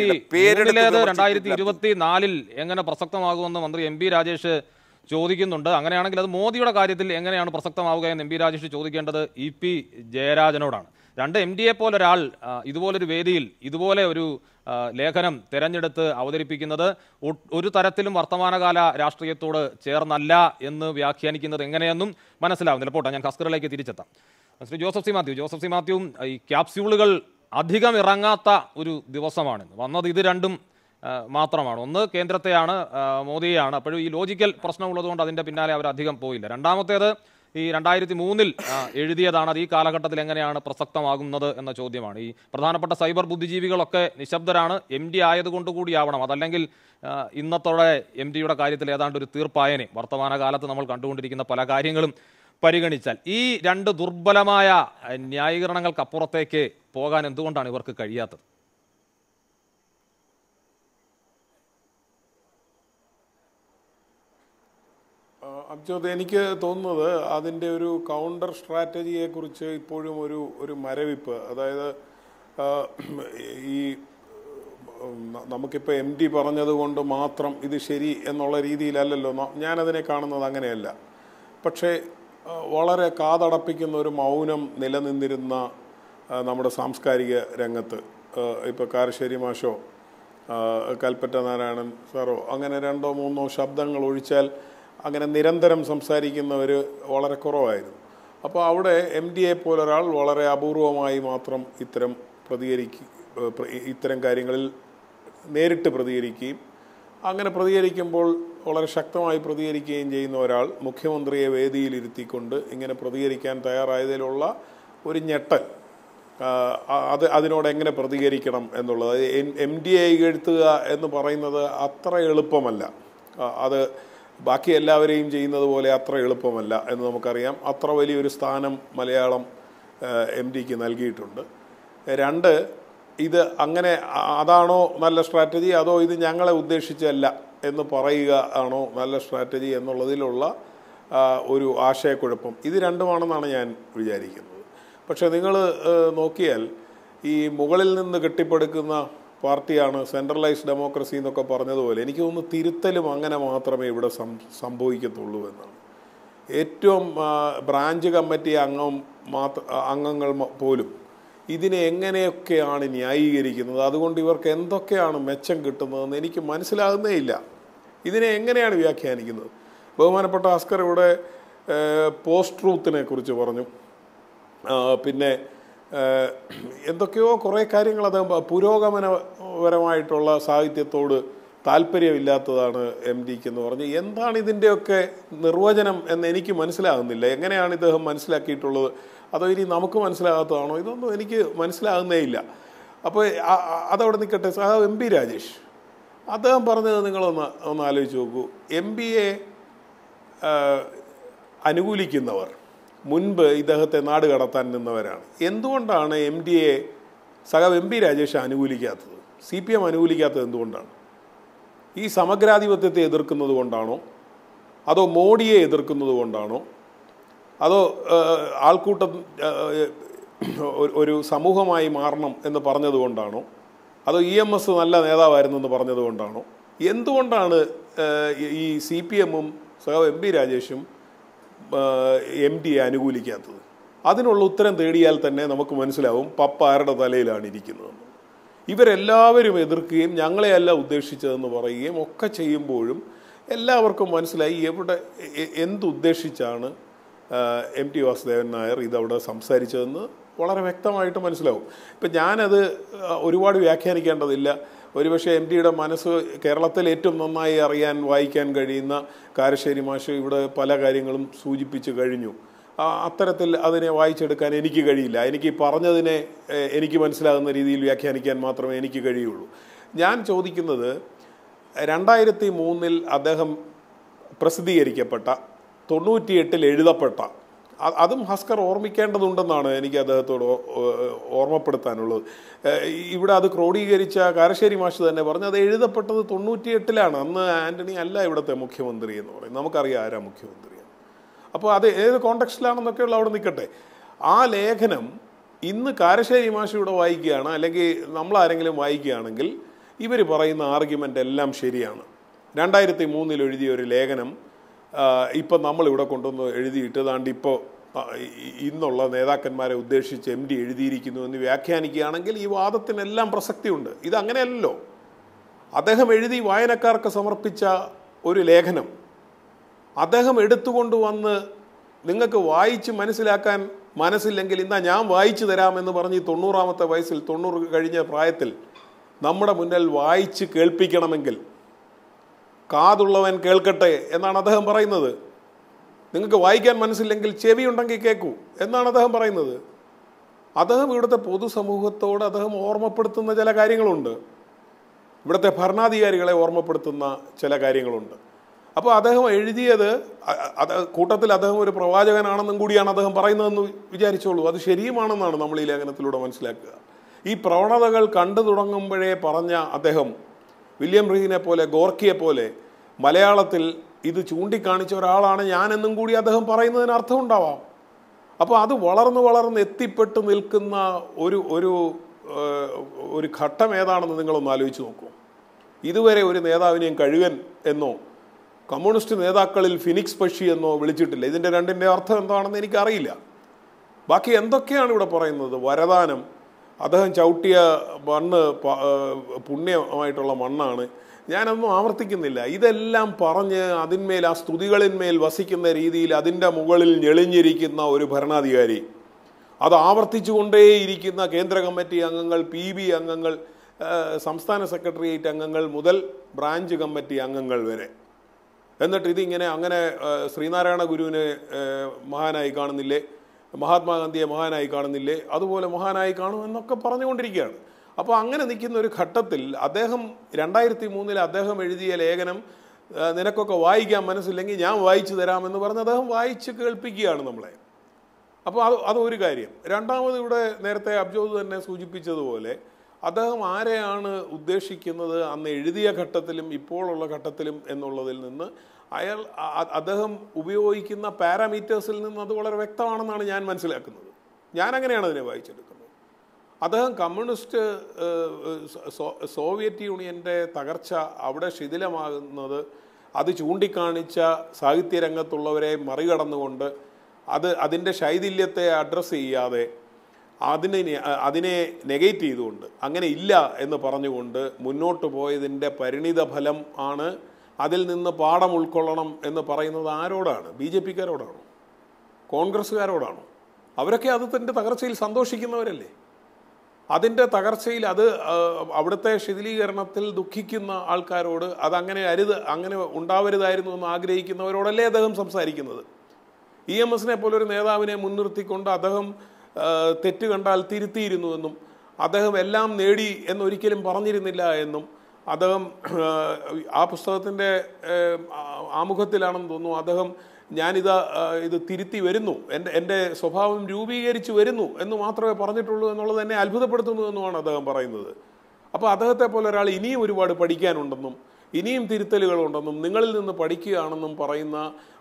2024 എങ്ങനെ പ്രസക്തമാകുമെന്ന് മന്ത്രി MB രാജേഷ് ചോദിക്കുന്നുണ്ട്. അങ്ങനെയാണെങ്കിൽ അത് മോദിയുടെ കാര്യത്തിൽ എങ്ങനെയാണ് പ്രസക്തമാവുക എന്ന് MB രാജേഷ് ചോദിക്കേണ്ടത് EP ജയരാജനോടാണ്. MDയെ പോലെ ഒരാൾ ഇതുപോലൊരു വേദിയിൽ ഇതുപോലെ ഒരു ലേഖനം തിരഞ്ഞെടുത്ത് അവതരിപ്പിക്കുന്നത് ഒരു തരത്തിലും വർത്തമാനകാല രാഷ്ട്രീയത്തോട് ചേർന്നല്ല എന്ന് വ്യാഖ്യാനിക്കുന്നത് എങ്ങനെയെന്നും മനസ്സിലാവുന്നില്ല. പോട്ടെ, ഞാൻ ഹസ്കറിലേക്ക് തിരിച്ചെത്താം. ശ്രീ ജോസഫ് സി മാത്യുവും ഈ ക്യാപ്സ്യൂളുകൾ അധികം ഇറങ്ങാത്ത ഒരു ദിവസമാണ് വന്നത്. ഇത് രണ്ടും മാത്രമാണ്. ഒന്ന് കേന്ദ്രത്തെയാണ്, മോദിയെയാണ്. അപ്പോഴും ഈ ലോജിക്കൽ പ്രശ്നമുള്ളതുകൊണ്ട് അതിൻ്റെ പിന്നാലെ അവർ അധികം പോയില്ല. രണ്ടാമത്തേത് ഈ 2003 എഴുതിയതാണ്. അത് ഈ കാലഘട്ടത്തിൽ എങ്ങനെയാണ് പ്രസക്തമാകുന്നത് എന്ന ചോദ്യമാണ്. ഈ പ്രധാനപ്പെട്ട സൈബർ ബുദ്ധിജീവികളൊക്കെ നിശബ്ദരാണ്. MD ആയതുകൊണ്ട് കൂടിയാവണം. അതല്ലെങ്കിൽ ഇന്നത്തോടെ MDയുടെ കാര്യത്തിൽ ഏതാണ്ട് ഒരു തീർപ്പായനെ വർത്തമാനകാലത്ത് നമ്മൾ കണ്ടുകൊണ്ടിരിക്കുന്ന പല കാര്യങ്ങളും പരിഗണിച്ചാൽ. ഈ രണ്ട് ദുർബലമായ ന്യായീകരണങ്ങൾക്കപ്പുറത്തേക്ക് പോകാൻ എന്തുകൊണ്ടാണ് ഇവർക്ക് കഴിയാത്തത്? അബ്ജോദ്, എനിക്ക് തോന്നുന്നത് അതിൻ്റെ ഒരു കൗണ്ടർ സ്ട്രാറ്റജിയെക്കുറിച്ച് ഇപ്പോഴും ഒരു മരവിപ്പ്. അതായത് ഈ നമുക്കിപ്പോൾ MD പറഞ്ഞതുകൊണ്ട് മാത്രം ഇത് ശരി എന്നുള്ള രീതിയിലല്ലല്ലോ ഞാനതിനെ കാണുന്നത്. അങ്ങനെയല്ല. പക്ഷേ വളരെ കാതടപ്പിക്കുന്ന ഒരു മൗനം നിലനിന്നിരുന്ന നമ്മുടെ സാംസ്കാരിക രംഗത്ത് ഇപ്പോൾ കാരശ്ശേരി മാഷോ കൽപ്പറ്റ നാരായണൻ സാറോ അങ്ങനെ 2-3 ശബ്ദങ്ങൾ ഒഴിച്ചാൽ അങ്ങനെ നിരന്തരം സംസാരിക്കുന്നവർ വളരെ കുറവായിരുന്നു. അപ്പോൾ അവിടെ MDയെ പോലൊരാൾ വളരെ അപൂർവമായി മാത്രം ഇത്തരം കാര്യങ്ങളിൽ നേരിട്ട് പ്രതികരിക്കുകയും അങ്ങനെ പ്രതികരിക്കുമ്പോൾ വളരെ ശക്തമായി പ്രതികരിക്കുകയും ചെയ്യുന്ന ഒരാൾ മുഖ്യമന്ത്രിയെ വേദിയിലിരുത്തിക്കൊണ്ട് ഇങ്ങനെ പ്രതികരിക്കാൻ തയ്യാറായതിലുള്ള ഒരു ഞെട്ടൽ, അതിനോട് എങ്ങനെ പ്രതികരിക്കണം എന്നുള്ളത്. MDയെ ഇകഴ്ത്തുക എന്ന് പറയുന്നത് അത്ര എളുപ്പമല്ല. അത് ബാക്കി എല്ലാവരെയും ചെയ്യുന്നത് പോലെ അത്ര എളുപ്പമല്ല എന്ന് നമുക്കറിയാം. അത്ര വലിയൊരു സ്ഥാനം മലയാളം MDക്ക് നൽകിയിട്ടുണ്ട്. 2, ഇത് അങ്ങനെ അതാണോ നല്ല സ്ട്രാറ്റജി, അതോ ഇത് ഞങ്ങളെ ഉദ്ദേശിച്ചല്ല എന്ന് പറയുക ആണോ നല്ല സ്ട്രാറ്റജി എന്നുള്ളതിലുള്ള ഒരു ആശയക്കുഴപ്പം. ഇത് രണ്ടുമാണെന്നാണ് ഞാൻ വിചാരിക്കുന്നത്. പക്ഷേ നിങ്ങൾ നോക്കിയാൽ ഈ മുകളിൽ നിന്ന് കെട്ടിപ്പടുക്കുന്ന പാർട്ടിയാണ് സെൻട്രലൈസ്ഡ് ഡെമോക്രസി എന്നൊക്കെ പറഞ്ഞതുപോലെ എനിക്ക് തോന്നുന്നു തിരുത്തലും അങ്ങനെ മാത്രമേ ഇവിടെ സംഭവിക്കത്തുള്ളൂ എന്നാണ്. ഏറ്റവും ബ്രാഞ്ച് കമ്മിറ്റി അംഗങ്ങൾ പോലും ഇതിനെ എങ്ങനെയൊക്കെയാണ് ന്യായീകരിക്കുന്നത്, അതുകൊണ്ട് ഇവർക്ക് എന്തൊക്കെയാണ് മെച്ചം കിട്ടുന്നതെന്ന് എനിക്ക് മനസ്സിലാകുന്നേ ഇല്ല. ഇതിനെ എങ്ങനെയാണ് വ്യാഖ്യാനിക്കുന്നത്? ബഹുമാനപ്പെട്ട ഹസ്കർ ഇവിടെ പോസ്റ്റ് ട്രൂത്തിനെ കുറിച്ച് പറഞ്ഞു. പിന്നെ എന്തൊക്കെയോ കുറേ കാര്യങ്ങൾ അദ്ദേഹം പുരോഗമനപരമായിട്ടുള്ള സാഹിത്യത്തോട് താല്പര്യമില്ലാത്തതാണ് MDക്ക് എന്ന് പറഞ്ഞ്. എന്താണ് ഇതിൻ്റെയൊക്കെ നിർവചനം എന്ന് എനിക്ക് മനസ്സിലാകുന്നില്ല. എങ്ങനെയാണ് ഇദ്ദേഹം മനസ്സിലാക്കിയിട്ടുള്ളത്? അതോ ഇനി നമുക്ക് മനസ്സിലാകാത്തതാണോ? ഇതൊന്നും എനിക്ക് മനസ്സിലാകുന്നേ ഇല്ല. അപ്പോൾ അതവിടെ നിൽക്കട്ടെ. MB രാജേഷ് അദ്ദേഹം പറഞ്ഞത് നിങ്ങളൊന്ന് ആലോചിച്ച് നോക്കൂ. MBയെ അനുകൂലിക്കുന്നവർ മുൻപ് ഇദ്ദേഹത്തെ നാട് കടത്താൻ നിന്നവരാണ്. എന്തുകൊണ്ടാണ് MDയെ MB രാജേഷ് അനുകൂലിക്കാത്തത്? CPM അനുകൂലിക്കാത്തത് എന്തുകൊണ്ടാണ്? ഈ സമഗ്രാധിപത്യത്തെ എതിർക്കുന്നത് കൊണ്ടാണോ? അതോ മോഡിയെ എതിർക്കുന്നത് കൊണ്ടാണോ? അതോ ആൾക്കൂട്ടം ഒരു സമൂഹമായി മാറണം എന്ന് പറഞ്ഞതുകൊണ്ടാണോ? അതോ EMS നല്ല നേതാവായിരുന്നെന്ന് പറഞ്ഞതുകൊണ്ടാണോ? എന്തുകൊണ്ടാണ് ഈ CPM-ഉം MB രാജേഷും MDയെ അനുകൂലിക്കാത്തത്? അതിനുള്ള ഉത്തരം തേടിയാൽ തന്നെ നമുക്ക് മനസ്സിലാവും പപ്പ ആരുടെ തലയിലാണ് ഇരിക്കുന്നതെന്ന്. ഇവരെല്ലാവരും എതിർക്കുകയും ഞങ്ങളെയല്ല ഉദ്ദേശിച്ചതെന്ന് പറയുകയും ഒക്കെ ചെയ്യുമ്പോഴും എല്ലാവർക്കും മനസ്സിലായി എന്തുദ്ദേശിച്ചാണ് MT വാസുദേവൻ നായർ ഇതവിടെ സംസാരിച്ചതെന്ന് വളരെ വ്യക്തമായിട്ട് മനസ്സിലാവും. ഇപ്പം ഞാനത് ഒരുപാട് വ്യാഖ്യാനിക്കേണ്ടതില്ല. ഒരുപക്ഷെ MTയുടെ മനസ്സ് കേരളത്തിൽ ഏറ്റവും നന്നായി അറിയാൻ വായിക്കാൻ കഴിയുന്ന കാരശ്ശേരി മാഷ് ഇവിടെ പല കാര്യങ്ങളും സൂചിപ്പിച്ച് കഴിഞ്ഞു. അത്തരത്തിൽ അതിനെ വായിച്ചെടുക്കാൻ എനിക്ക് കഴിയില്ല. എനിക്ക് പറഞ്ഞതിനെ എനിക്ക് മനസ്സിലാകുന്ന രീതിയിൽ വ്യാഖ്യാനിക്കാൻ മാത്രമേ എനിക്ക് കഴിയുള്ളൂ. ഞാൻ ചോദിക്കുന്നത് 2003 അദ്ദേഹം പ്രസിദ്ധീകരിക്കപ്പെട്ട 98 എഴുതപ്പെട്ട, അതും ഹസ്കർ ഓർമ്മിക്കേണ്ടതുണ്ടെന്നാണ് എനിക്ക് അദ്ദേഹത്തോട് ഓർമ്മപ്പെടുത്താനുള്ളത്. ഇവിടെ അത് ക്രോഡീകരിച്ച കാരശ്ശേരി മാഷ് തന്നെ പറഞ്ഞു അത് എഴുതപ്പെട്ടത് 98 അന്ന് ആൻ്റണി അല്ല ഇവിടുത്തെ മുഖ്യമന്ത്രി എന്ന് പറയും. നമുക്കറിയാം ആരാ മുഖ്യമന്ത്രി. അപ്പോൾ അത് ഏത് കോണ്ടെക്സ്റ്റിലാണെന്നൊക്കെയുള്ള അവിടെ നിൽക്കട്ടെ. ആ ലേഖനം ഇന്ന് കാരശ്ശേരി മാഷ് ഇവിടെ വായിക്കുകയാണ്, അല്ലെങ്കിൽ നമ്മളാരെങ്കിലും വായിക്കുകയാണെങ്കിൽ ഇവർ പറയുന്ന ആർഗ്യുമെൻ്റ് എല്ലാം ശരിയാണ്. 2003 എഴുതിയ ഒരു ലേഖനം ഇപ്പം നമ്മളിവിടെ കൊണ്ടുവന്ന് എഴുതിയിട്ട് താണ്ട് ഇപ്പോൾ ഇന്നുള്ള നേതാക്കന്മാരെ ഉദ്ദേശിച്ച് MD എഴുതിയിരിക്കുന്നു എന്ന് വ്യാഖ്യാനിക്കുകയാണെങ്കിൽ ഈ വാദത്തിനെല്ലാം പ്രസക്തിയുണ്ട്. ഇതങ്ങനെയല്ലോ. അദ്ദേഹം എഴുതി വായനക്കാർക്ക് സമർപ്പിച്ച ഒരു ലേഖനം അദ്ദേഹം എടുത്തുകൊണ്ട് വന്ന് നിങ്ങൾക്ക് വായിച്ച് മനസ്സിലാക്കാൻ മനസ്സില്ലെങ്കിൽ ഇന്നാ ഞാൻ വായിച്ചു തരാമെന്ന് പറഞ്ഞ് 90-ാമത്തെ വയസ്സിൽ 90 കഴിഞ്ഞ പ്രായത്തിൽ നമ്മുടെ മുന്നിൽ വായിച്ച് കേൾപ്പിക്കണമെങ്കിൽ കാതുള്ളവൻ കേൾക്കട്ടെ എന്നാണ് അദ്ദേഹം പറയുന്നത്. നിങ്ങൾക്ക് വായിക്കാൻ മനസ്സില്ലെങ്കിൽ ചെവി ഉണ്ടെങ്കിൽ കേൾക്കൂ എന്നാണ് അദ്ദേഹം പറയുന്നത്. അദ്ദേഹം ഇവിടുത്തെ പൊതുസമൂഹത്തോട് അദ്ദേഹം ഓർമ്മപ്പെടുത്തുന്ന ചില കാര്യങ്ങളുണ്ട്. ഇവിടുത്തെ ഭരണാധികാരികളെ ഓർമ്മപ്പെടുത്തുന്ന ചില കാര്യങ്ങളുണ്ട്. അപ്പോൾ അദ്ദേഹം എഴുതിയത് കൂട്ടത്തിൽ അദ്ദേഹം ഒരു പ്രവാചകനാണെന്നും കൂടിയാണ് അദ്ദേഹം പറയുന്നതെന്ന് വിചാരിച്ചോളൂ. അത് ശരിയുമാണെന്നാണ് നമ്മൾ ഈ ലേഖനത്തിലൂടെ മനസ്സിലാക്കുക. ഈ പ്രവണതകൾ കണ്ടു തുടങ്ങുമ്പോഴേ പറഞ്ഞ അദ്ദേഹം വില്യം റീനെ പോലെ ഗോർക്കിയെ പോലെ മലയാളത്തിൽ ഇത് ചൂണ്ടിക്കാണിച്ച ഒരാളാണ് ഞാനെന്നും കൂടി അദ്ദേഹം പറയുന്നതിന് അർത്ഥമുണ്ടാവാം. അപ്പോൾ അത് വളർന്ന് എത്തിപ്പെട്ട് നിൽക്കുന്ന ഒരു ഘട്ടം ഏതാണെന്ന് നിങ്ങളൊന്ന് ആലോചിച്ച് നോക്കൂ. ഇതുവരെ ഒരു നേതാവിനെയും കഴുകൻ എന്നോ കമ്മ്യൂണിസ്റ്റ് നേതാക്കളിൽ ഫിനിക്സ് പക്ഷി എന്നോ വിളിച്ചിട്ടില്ല. ഇതിൻ്റെ രണ്ടിൻ്റെ അർത്ഥം എന്താണെന്ന് എനിക്കറിയില്ല. ബാക്കി എന്തൊക്കെയാണ് ഇവിടെ പറയുന്നത്? വരദാനം, അദ്ദേഹം ചവിട്ടിയ മണ്ണ് പുണ്യമായിട്ടുള്ള മണ്ണാണ്. ഞാനൊന്നും ആവർത്തിക്കുന്നില്ല. ഇതെല്ലാം പറഞ്ഞ് അതിന്മേൽ ആ സ്തുതികളിന്മേൽ വസിക്കുന്ന രീതിയിൽ അതിൻ്റെ മുകളിൽ ഞെളിഞ്ഞിരിക്കുന്ന ഒരു ഭരണാധികാരി, അത് ആവർത്തിച്ചു കൊണ്ടേയിരിക്കുന്ന കേന്ദ്ര കമ്മിറ്റി അംഗങ്ങൾ, PB അംഗങ്ങൾ, സംസ്ഥാന സെക്രട്ടേറിയറ്റ് അംഗങ്ങൾ മുതൽ ബ്രാഞ്ച് കമ്മിറ്റി അംഗങ്ങൾ വരെ. എന്നിട്ട് ഇതിങ്ങനെ അങ്ങനെ ശ്രീനാരായണ ഗുരുവിനെ മഹാനായി കാണുന്നില്ലേ, മഹാത്മാഗാന്ധിയെ മഹാനായി കാണുന്നില്ലേ, അതുപോലെ മഹാനായി കാണുമെന്നൊക്കെ പറഞ്ഞുകൊണ്ടിരിക്കുകയാണ്. അപ്പോൾ അങ്ങനെ നിൽക്കുന്ന ഒരു ഘട്ടത്തിൽ അദ്ദേഹം 2003 അദ്ദേഹം എഴുതിയ ലേഖനം നിനക്കൊക്കെ വായിക്കാൻ മനസ്സില്ലെങ്കിൽ ഞാൻ വായിച്ചു തരാമെന്ന് പറഞ്ഞ് അദ്ദേഹം വായിച്ച് കേൾപ്പിക്കുകയാണ് നമ്മളെ. അപ്പോൾ അതൊരു കാര്യം. രണ്ടാമത് ഇവിടെ നേരത്തെ അബ്ജോദ് തന്നെ സൂചിപ്പിച്ചതുപോലെ അദ്ദേഹം ആരെയാണ് ഉദ്ദേശിക്കുന്നത് അന്ന് എഴുതിയ ഘട്ടത്തിലും ഇപ്പോഴുള്ള ഘട്ടത്തിലും എന്നുള്ളതിൽ നിന്ന് അദ്ദേഹം ഉപയോഗിക്കുന്ന പാരാമീറ്റേഴ്സിൽ നിന്ന് അത് വളരെ വ്യക്തമാണെന്നാണ് ഞാൻ മനസ്സിലാക്കുന്നത്. ഞാനങ്ങനെയാണ് അതിനെ വായിച്ചെടുക്കുന്നത്. അദ്ദേഹം കമ്മ്യൂണിസ്റ്റ് സോവിയറ്റ് യൂണിയൻ്റെ തകർച്ച അവിടെ ശിഥിലമാകുന്നത് അത് ചൂണ്ടിക്കാണിച്ച സാഹിത്യരംഗത്തുള്ളവരെ മറികടന്നുകൊണ്ട് അതിൻ്റെ ശൈഥില്യത്തെ അഡ്രസ്സ് ചെയ്യാതെ അതിനെ നെഗേറ്റ് ചെയ്തുകൊണ്ട് അങ്ങനെ ഇല്ല എന്ന് പറഞ്ഞുകൊണ്ട് മുന്നോട്ട് പോയതിൻ്റെ പരിണിത ഫലം ആണ്. അതിൽ നിന്ന് പാഠം ഉൾക്കൊള്ളണം എന്ന് പറയുന്നത് ആരോടാണ്? BJPക്കാരോടാണോ? കോൺഗ്രസ്സുകാരോടാണോ? അവരൊക്കെ അതിൻ്റെ തകർച്ചയിൽ സന്തോഷിക്കുന്നവരല്ലേ? അതിൻ്റെ തകർച്ചയിൽ അവിടുത്തെ ശിഥിലീകരണത്തിൽ ദുഃഖിക്കുന്ന ആൾക്കാരോട് അതങ്ങനെ അങ്ങനെ ഉണ്ടാവരുതായിരുന്നു എന്ന് ആഗ്രഹിക്കുന്നവരോടല്ലേ അദ്ദേഹം സംസാരിക്കുന്നത്. EMSനെ പോലൊരു നേതാവിനെ മുൻനിർത്തിക്കൊണ്ട് അദ്ദേഹം തെറ്റ് കണ്ടാൽ തിരുത്തിയിരുന്നുവെന്നും അദ്ദേഹം എല്ലാം നേടി എന്നൊരിക്കലും പറഞ്ഞിരുന്നില്ല എന്നും അദ്ദേഹം ആ പുസ്തകത്തിൻ്റെ ആമുഖത്തിലാണെന്ന് തോന്നുന്നു അദ്ദേഹം ഇത് തിരുത്തി വരുന്നു, എൻ്റെ സ്വഭാവം രൂപീകരിച്ച് വരുന്നു എന്ന് മാത്രമേ പറഞ്ഞിട്ടുള്ളൂ എന്നുള്ളത് എന്നെ അത്ഭുതപ്പെടുത്തുന്നു എന്നുമാണ് അദ്ദേഹം പറയുന്നത്. അപ്പോൾ അദ്ദേഹത്തെ പോലെ ഒരാൾ ഇനിയും ഒരുപാട് പഠിക്കാനുണ്ടെന്നും ഇനിയും തിരുത്തലുകളുണ്ടെന്നും നിങ്ങളിൽ നിന്ന് പഠിക്കുകയാണെന്നും പറയുന്ന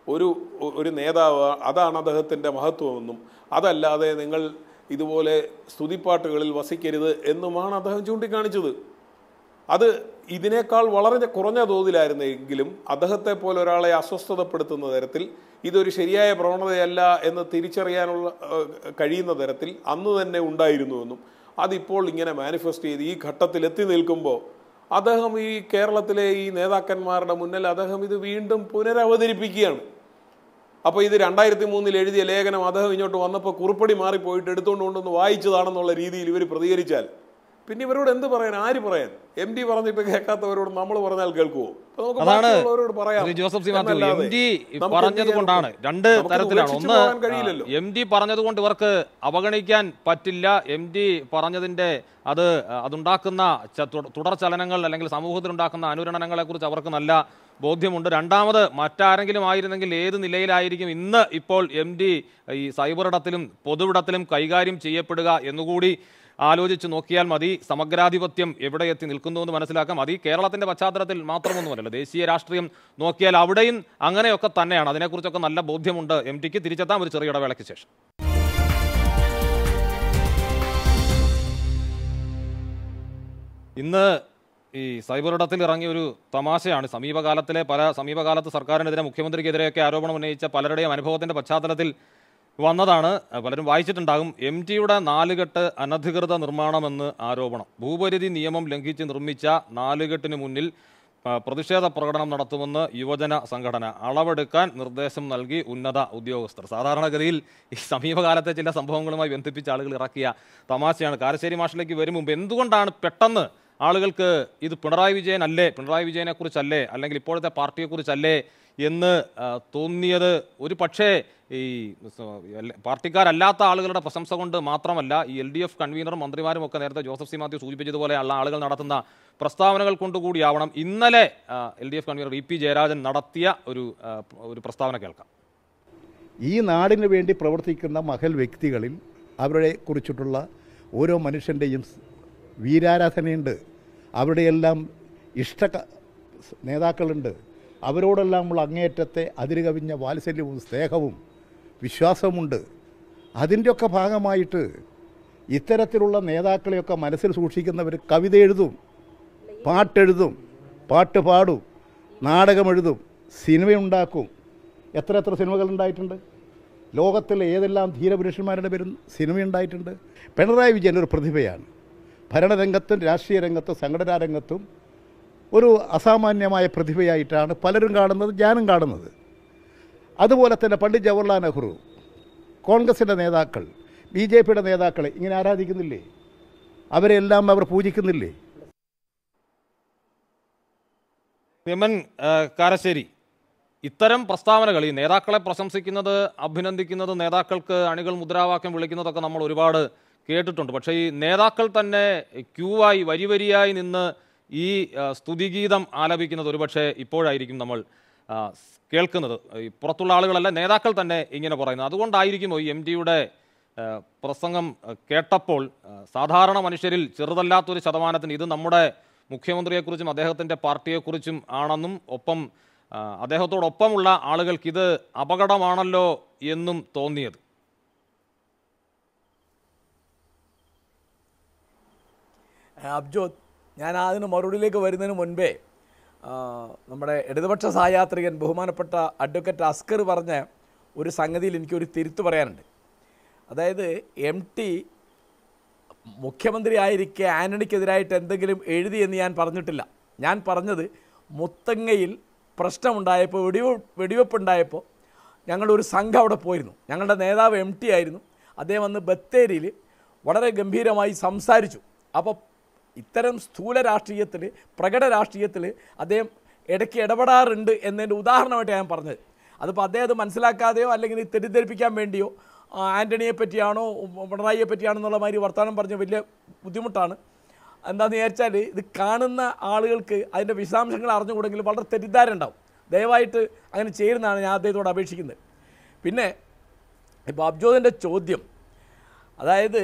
ഒരു നേതാവ്, അതാണ് അദ്ദേഹത്തിൻ്റെ മഹത്വമെന്നും അതല്ലാതെ നിങ്ങൾ ഇതുപോലെ സ്തുതിപ്പാട്ടുകളിൽ വസിക്കരുത് എന്നുമാണ് അദ്ദേഹം ചൂണ്ടിക്കാണിച്ചത്. അത് ഇതിനേക്കാൾ വളരെ കുറഞ്ഞ തോതിലായിരുന്നെങ്കിലും അദ്ദേഹത്തെ പോലെ ഒരാളെ അസ്വസ്ഥതപ്പെടുത്തുന്ന തരത്തിൽ ഇതൊരു ശരിയായ പ്രവണതയല്ല എന്ന് തിരിച്ചറിയാനുള്ള കഴിയുന്ന തരത്തിൽ അന്ന് തന്നെ ഉണ്ടായിരുന്നുവെന്നും അതിപ്പോൾ ഇങ്ങനെ മാനിഫെസ്റ്റ് ചെയ്ത് ഈ ഘട്ടത്തിൽ എത്തി നിൽക്കുമ്പോൾ അദ്ദേഹം ഈ കേരളത്തിലെ ഈ നേതാക്കന്മാരുടെ മുന്നിൽ അദ്ദേഹം ഇത് വീണ്ടും പുനരവതരിപ്പിക്കുകയാണ്. അപ്പോൾ ഇത് 2003 എഴുതിയ ലേഖനം അദ്ദേഹം ഇങ്ങോട്ട് വന്നപ്പോൾ കുറിപ്പടി മാറിപ്പോയിട്ട് എടുത്തുകൊണ്ട് കൊണ്ടൊന്ന് വായിച്ചതാണെന്നുള്ള രീതിയിൽ ഇവർ പ്രതികരിച്ചാൽ പിന്നെ ഇവരോട് എന്ത് പറയാൻ? ആര് പറയാൻ? MD പറഞ്ഞിട്ട് കേൾക്കാത്തവരോട് നമ്മൾ പറഞ്ഞാൽ കേൾക്കുമോ? അതാണ് ജോസഫ് സി മാത്യു MD പറഞ്ഞത് കൊണ്ടാണ് രണ്ട് തരത്തിലാണ്. ഒന്ന്, MD പറഞ്ഞത് കൊണ്ട് ഇവർക്ക് അവഗണിക്കാൻ പറ്റില്ല. MD പറഞ്ഞതിന്റെ അതുണ്ടാക്കുന്ന തുടർ ചലനങ്ങൾ അല്ലെങ്കിൽ സമൂഹത്തിൽ ഉണ്ടാക്കുന്ന അനുരണനങ്ങളെ കുറിച്ച് അവർക്ക് നല്ല ബോധ്യമുണ്ട്. രണ്ടാമത്, മറ്റാരെങ്കിലും ആയിരുന്നെങ്കിൽ ഏത് നിലയിലായിരിക്കും ഇപ്പോൾ MD ഈ സൈബറിടത്തിലും പൊതുവിടത്തിലും കൈകാര്യം ചെയ്യപ്പെടുക എന്നുകൂടി ആലോചിച്ച് നോക്കിയാൽ മതി. സമഗ്രാധിപത്യം എവിടെ എത്തി നിൽക്കുന്നു എന്ന് മനസ്സിലാക്കാം. അത് ഈ കേരളത്തിന്റെ പശ്ചാത്തലത്തിൽ മാത്രമൊന്നുമല്ല, ദേശീയ രാഷ്ട്രീയം നോക്കിയാൽ അവിടെയും അങ്ങനെയൊക്കെ തന്നെയാണ്. അതിനെക്കുറിച്ചൊക്കെ നല്ല ബോധ്യമുണ്ട് MDക്ക്. തിരിച്ചെത്താം ഒരു ചെറിയ ഇടവേളയ്ക്ക് ശേഷം. ഇന്ന് ഈ സൈബറിടത്തിൽ ഇറങ്ങിയ ഒരു തമാശയാണ്. സമീപകാലത്ത് സർക്കാരിനെതിരെ മുഖ്യമന്ത്രിക്കെതിരെയൊക്കെ ആരോപണം ഉന്നയിച്ച പലരുടെയും അനുഭവത്തിന്റെ പശ്ചാത്തലത്തിൽ വന്നതാണ്. പലരും വായിച്ചിട്ടുണ്ടാകും. MTയുടെ 4 കെട്ട് അനധികൃത നിർമ്മാണമെന്ന് ആരോപണം. ഭൂപരിധി നിയമം ലംഘിച്ച് നിർമ്മിച്ച 4 കെട്ടിന് മുന്നിൽ പ്രതിഷേധ പ്രകടനം നടത്തുമെന്ന് യുവജന സംഘടന. അളവെടുക്കാൻ നിർദ്ദേശം നൽകി ഉന്നത ഉദ്യോഗസ്ഥർ. സാധാരണഗതിയിൽ ഈ സമീപകാലത്തെ ചില സംഭവങ്ങളുമായി ബന്ധിപ്പിച്ച ആളുകൾ ഇറക്കിയ തമാശയാണ്. കാരശ്ശേരി മാഷിലേക്ക് വരും മുമ്പ് എന്തുകൊണ്ടാണ് പെട്ടെന്ന് ആളുകൾക്ക് ഇത് പിണറായി വിജയനെ കുറിച്ചല്ലേ അല്ലെങ്കിൽ ഇപ്പോഴത്തെ പാർട്ടിയെക്കുറിച്ചല്ലേ എന്ന് തോന്നിയത്? ഒരു പക്ഷേ ഈ പാർട്ടിക്കാരല്ലാത്ത ആളുകളുടെ പ്രശംസ കൊണ്ട് മാത്രമല്ല, ഈ LDF കൺവീനറും മന്ത്രിമാരും ഒക്കെ നേരത്തെ ജോസഫ് സി മാത്യു സൂചിപ്പിച്ചതുപോലെയുള്ള ആളുകൾ നടത്തുന്ന പ്രസ്താവനകൾ കൊണ്ടുകൂടിയാവണം. ഇന്നലെ LDF കൺവീനർ EP ജയരാജൻ നടത്തിയ ഒരു പ്രസ്താവന കേൾക്കാം. ഈ നാടിന് വേണ്ടി പ്രവർത്തിക്കുന്ന മഹൽ വ്യക്തികളിൽ അവരെ കുറിച്ചിട്ടുള്ള ഓരോ മനുഷ്യൻ്റെയും വീരാരാധനയുണ്ട്. അവരുടെയെല്ലാം നേതാക്കളുണ്ട്. അവരോടെല്ലാം ഉള്ള അങ്ങേയറ്റത്തെ അതിരുകവിഞ്ഞ വാത്സല്യവും സ്നേഹവും വിശ്വാസവുമുണ്ട്. അതിൻ്റെയൊക്കെ ഭാഗമായിട്ട് ഇത്തരത്തിലുള്ള നേതാക്കളെയൊക്കെ മനസ്സിൽ സൂക്ഷിക്കുന്നവർ കവിത എഴുതും, പാട്ടെഴുതും, പാട്ട് പാടും, നാടകമെഴുതും, സിനിമയുണ്ടാക്കും. എത്ര സിനിമകളുണ്ടായിട്ടുണ്ട്. ലോകത്തിലെ ഏതെല്ലാം ധീരപുരുഷന്മാരുടെ പേരും സിനിമയുണ്ടായിട്ടുണ്ട്. പിണറായി വിജയൻ ഒരു പ്രതിഭയാണ്. ഭരണരംഗത്തും രാഷ്ട്രീയ രംഗത്തും സംഘടനാ രംഗത്തും ഒരു അസാമാന്യമായ പ്രതിഭയായിട്ടാണ് പലരും കാണുന്നത്, ഞാനും കാണുന്നത്. അതുപോലെ തന്നെ പണ്ഡിറ്റ് ജവഹർലാൽ നെഹ്റു, കോൺഗ്രസിൻ്റെ നേതാക്കൾ, BJPയുടെ നേതാക്കളെ ഇങ്ങനെ ആരാധിക്കുന്നില്ലേ? അവരെല്ലാം അവർ പൂജിക്കുന്നില്ലേ? കാരശ്ശേരി, ഇത്തരം പ്രസ്താവനകൾ, ഈ നേതാക്കളെ പ്രശംസിക്കുന്നത്, അഭിനന്ദിക്കുന്നത്, നേതാക്കൾക്ക് അണികൾ മുദ്രാവാക്യം വിളിക്കുന്നതൊക്കെ നമ്മൾ ഒരുപാട് കേട്ടിട്ടുണ്ട്. പക്ഷേ ഈ നേതാക്കൾ തന്നെ ക്യൂവായി വരിയായി നിന്ന് ഈ സ്തുതിഗീതം ആലപിക്കുന്നത് ഒരുപക്ഷെ ഇപ്പോഴായിരിക്കും നമ്മൾ കേൾക്കുന്നത്. ഈ പുറത്തുള്ള ആളുകളല്ല, നേതാക്കൾ തന്നെ ഇങ്ങനെ പറയുന്നത്. അതുകൊണ്ടായിരിക്കുമോ ഈ MTയുടെ പ്രസംഗം കേട്ടപ്പോൾ സാധാരണ മനുഷ്യരിൽ ചെറുതല്ലാത്തൊരു ശതമാനത്തിന് ഇത് നമ്മുടെ മുഖ്യമന്ത്രിയെക്കുറിച്ചും അദ്ദേഹത്തിൻ്റെ പാർട്ടിയെക്കുറിച്ചും ആണെന്നും ഒപ്പം അദ്ദേഹത്തോടൊപ്പമുള്ള ആളുകൾക്ക് ഇത് അപകടമാണല്ലോ എന്നും തോന്നിയത്? അബ്ജോത്, ഞാൻ അതിന് മറുപടിയിലേക്ക് വരുന്നതിന് മുൻപേ നമ്മുടെ ഇടതുപക്ഷ സഹയാത്രികൻ ബഹുമാനപ്പെട്ട അഡ്വക്കേറ്റ് അസ്കർ പറഞ്ഞ ഒരു സംഗതിയിൽ എനിക്കൊരു തിരുത്ത് പറയാനുണ്ട്. അതായത് MT മുഖ്യമന്ത്രി ആയിരിക്കെ ആന്റണിക്കെതിരായിട്ട് എന്തെങ്കിലും എഴുതിയെന്ന് ഞാൻ പറഞ്ഞിട്ടില്ല. ഞാൻ പറഞ്ഞത് മുത്തങ്ങയിൽ പ്രശ്നമുണ്ടായപ്പോൾ, വെടിവെപ്പുണ്ടായപ്പോൾ ഞങ്ങളൊരു സംഘം അവിടെ പോയിരുന്നു. ഞങ്ങളുടെ നേതാവ് MT ആയിരുന്നു. അദ്ദേഹം വന്ന് ബത്തേരിയിൽ വളരെ ഗംഭീരമായി സംസാരിച്ചു. അപ്പോൾ ഇത്തരം സ്ഥൂല രാഷ്ട്രീയത്തിൽ, പ്രകട രാഷ്ട്രീയത്തിൽ അദ്ദേഹം ഇടയ്ക്ക് ഇടപെടാറുണ്ട് എന്നതിൻ്റെ ഉദാഹരണമായിട്ട് ഞാൻ പറഞ്ഞത്. അതിപ്പോൾ അദ്ദേഹം അത് മനസ്സിലാക്കാതെയോ അല്ലെങ്കിൽ തെറ്റിദ്ധരിപ്പിക്കാൻ വേണ്ടിയോ ആൻ്റണിയെ പറ്റിയാണോ പിണറായിയെ പറ്റിയാണോ എന്നുള്ള മാതിരി വർത്തമാനം പറഞ്ഞ വലിയ ബുദ്ധിമുട്ടാണ്. എന്താണെന്ന് വിചാരിച്ചാൽ ഇത് കാണുന്ന ആളുകൾക്ക് അതിൻ്റെ വിശദാംശങ്ങൾ അറിഞ്ഞുകൂടെങ്കിൽ വളരെ തെറ്റിദ്ധാരണ ഉണ്ടാവും. ദയവായിട്ട് അങ്ങനെ ചെയ്യുന്നതാണ് ഞാൻ അദ്ദേഹത്തോട് അപേക്ഷിക്കുന്നത്. പിന്നെ ഇപ്പോൾ അബ്ജോദിൻ്റെ ചോദ്യം, അതായത്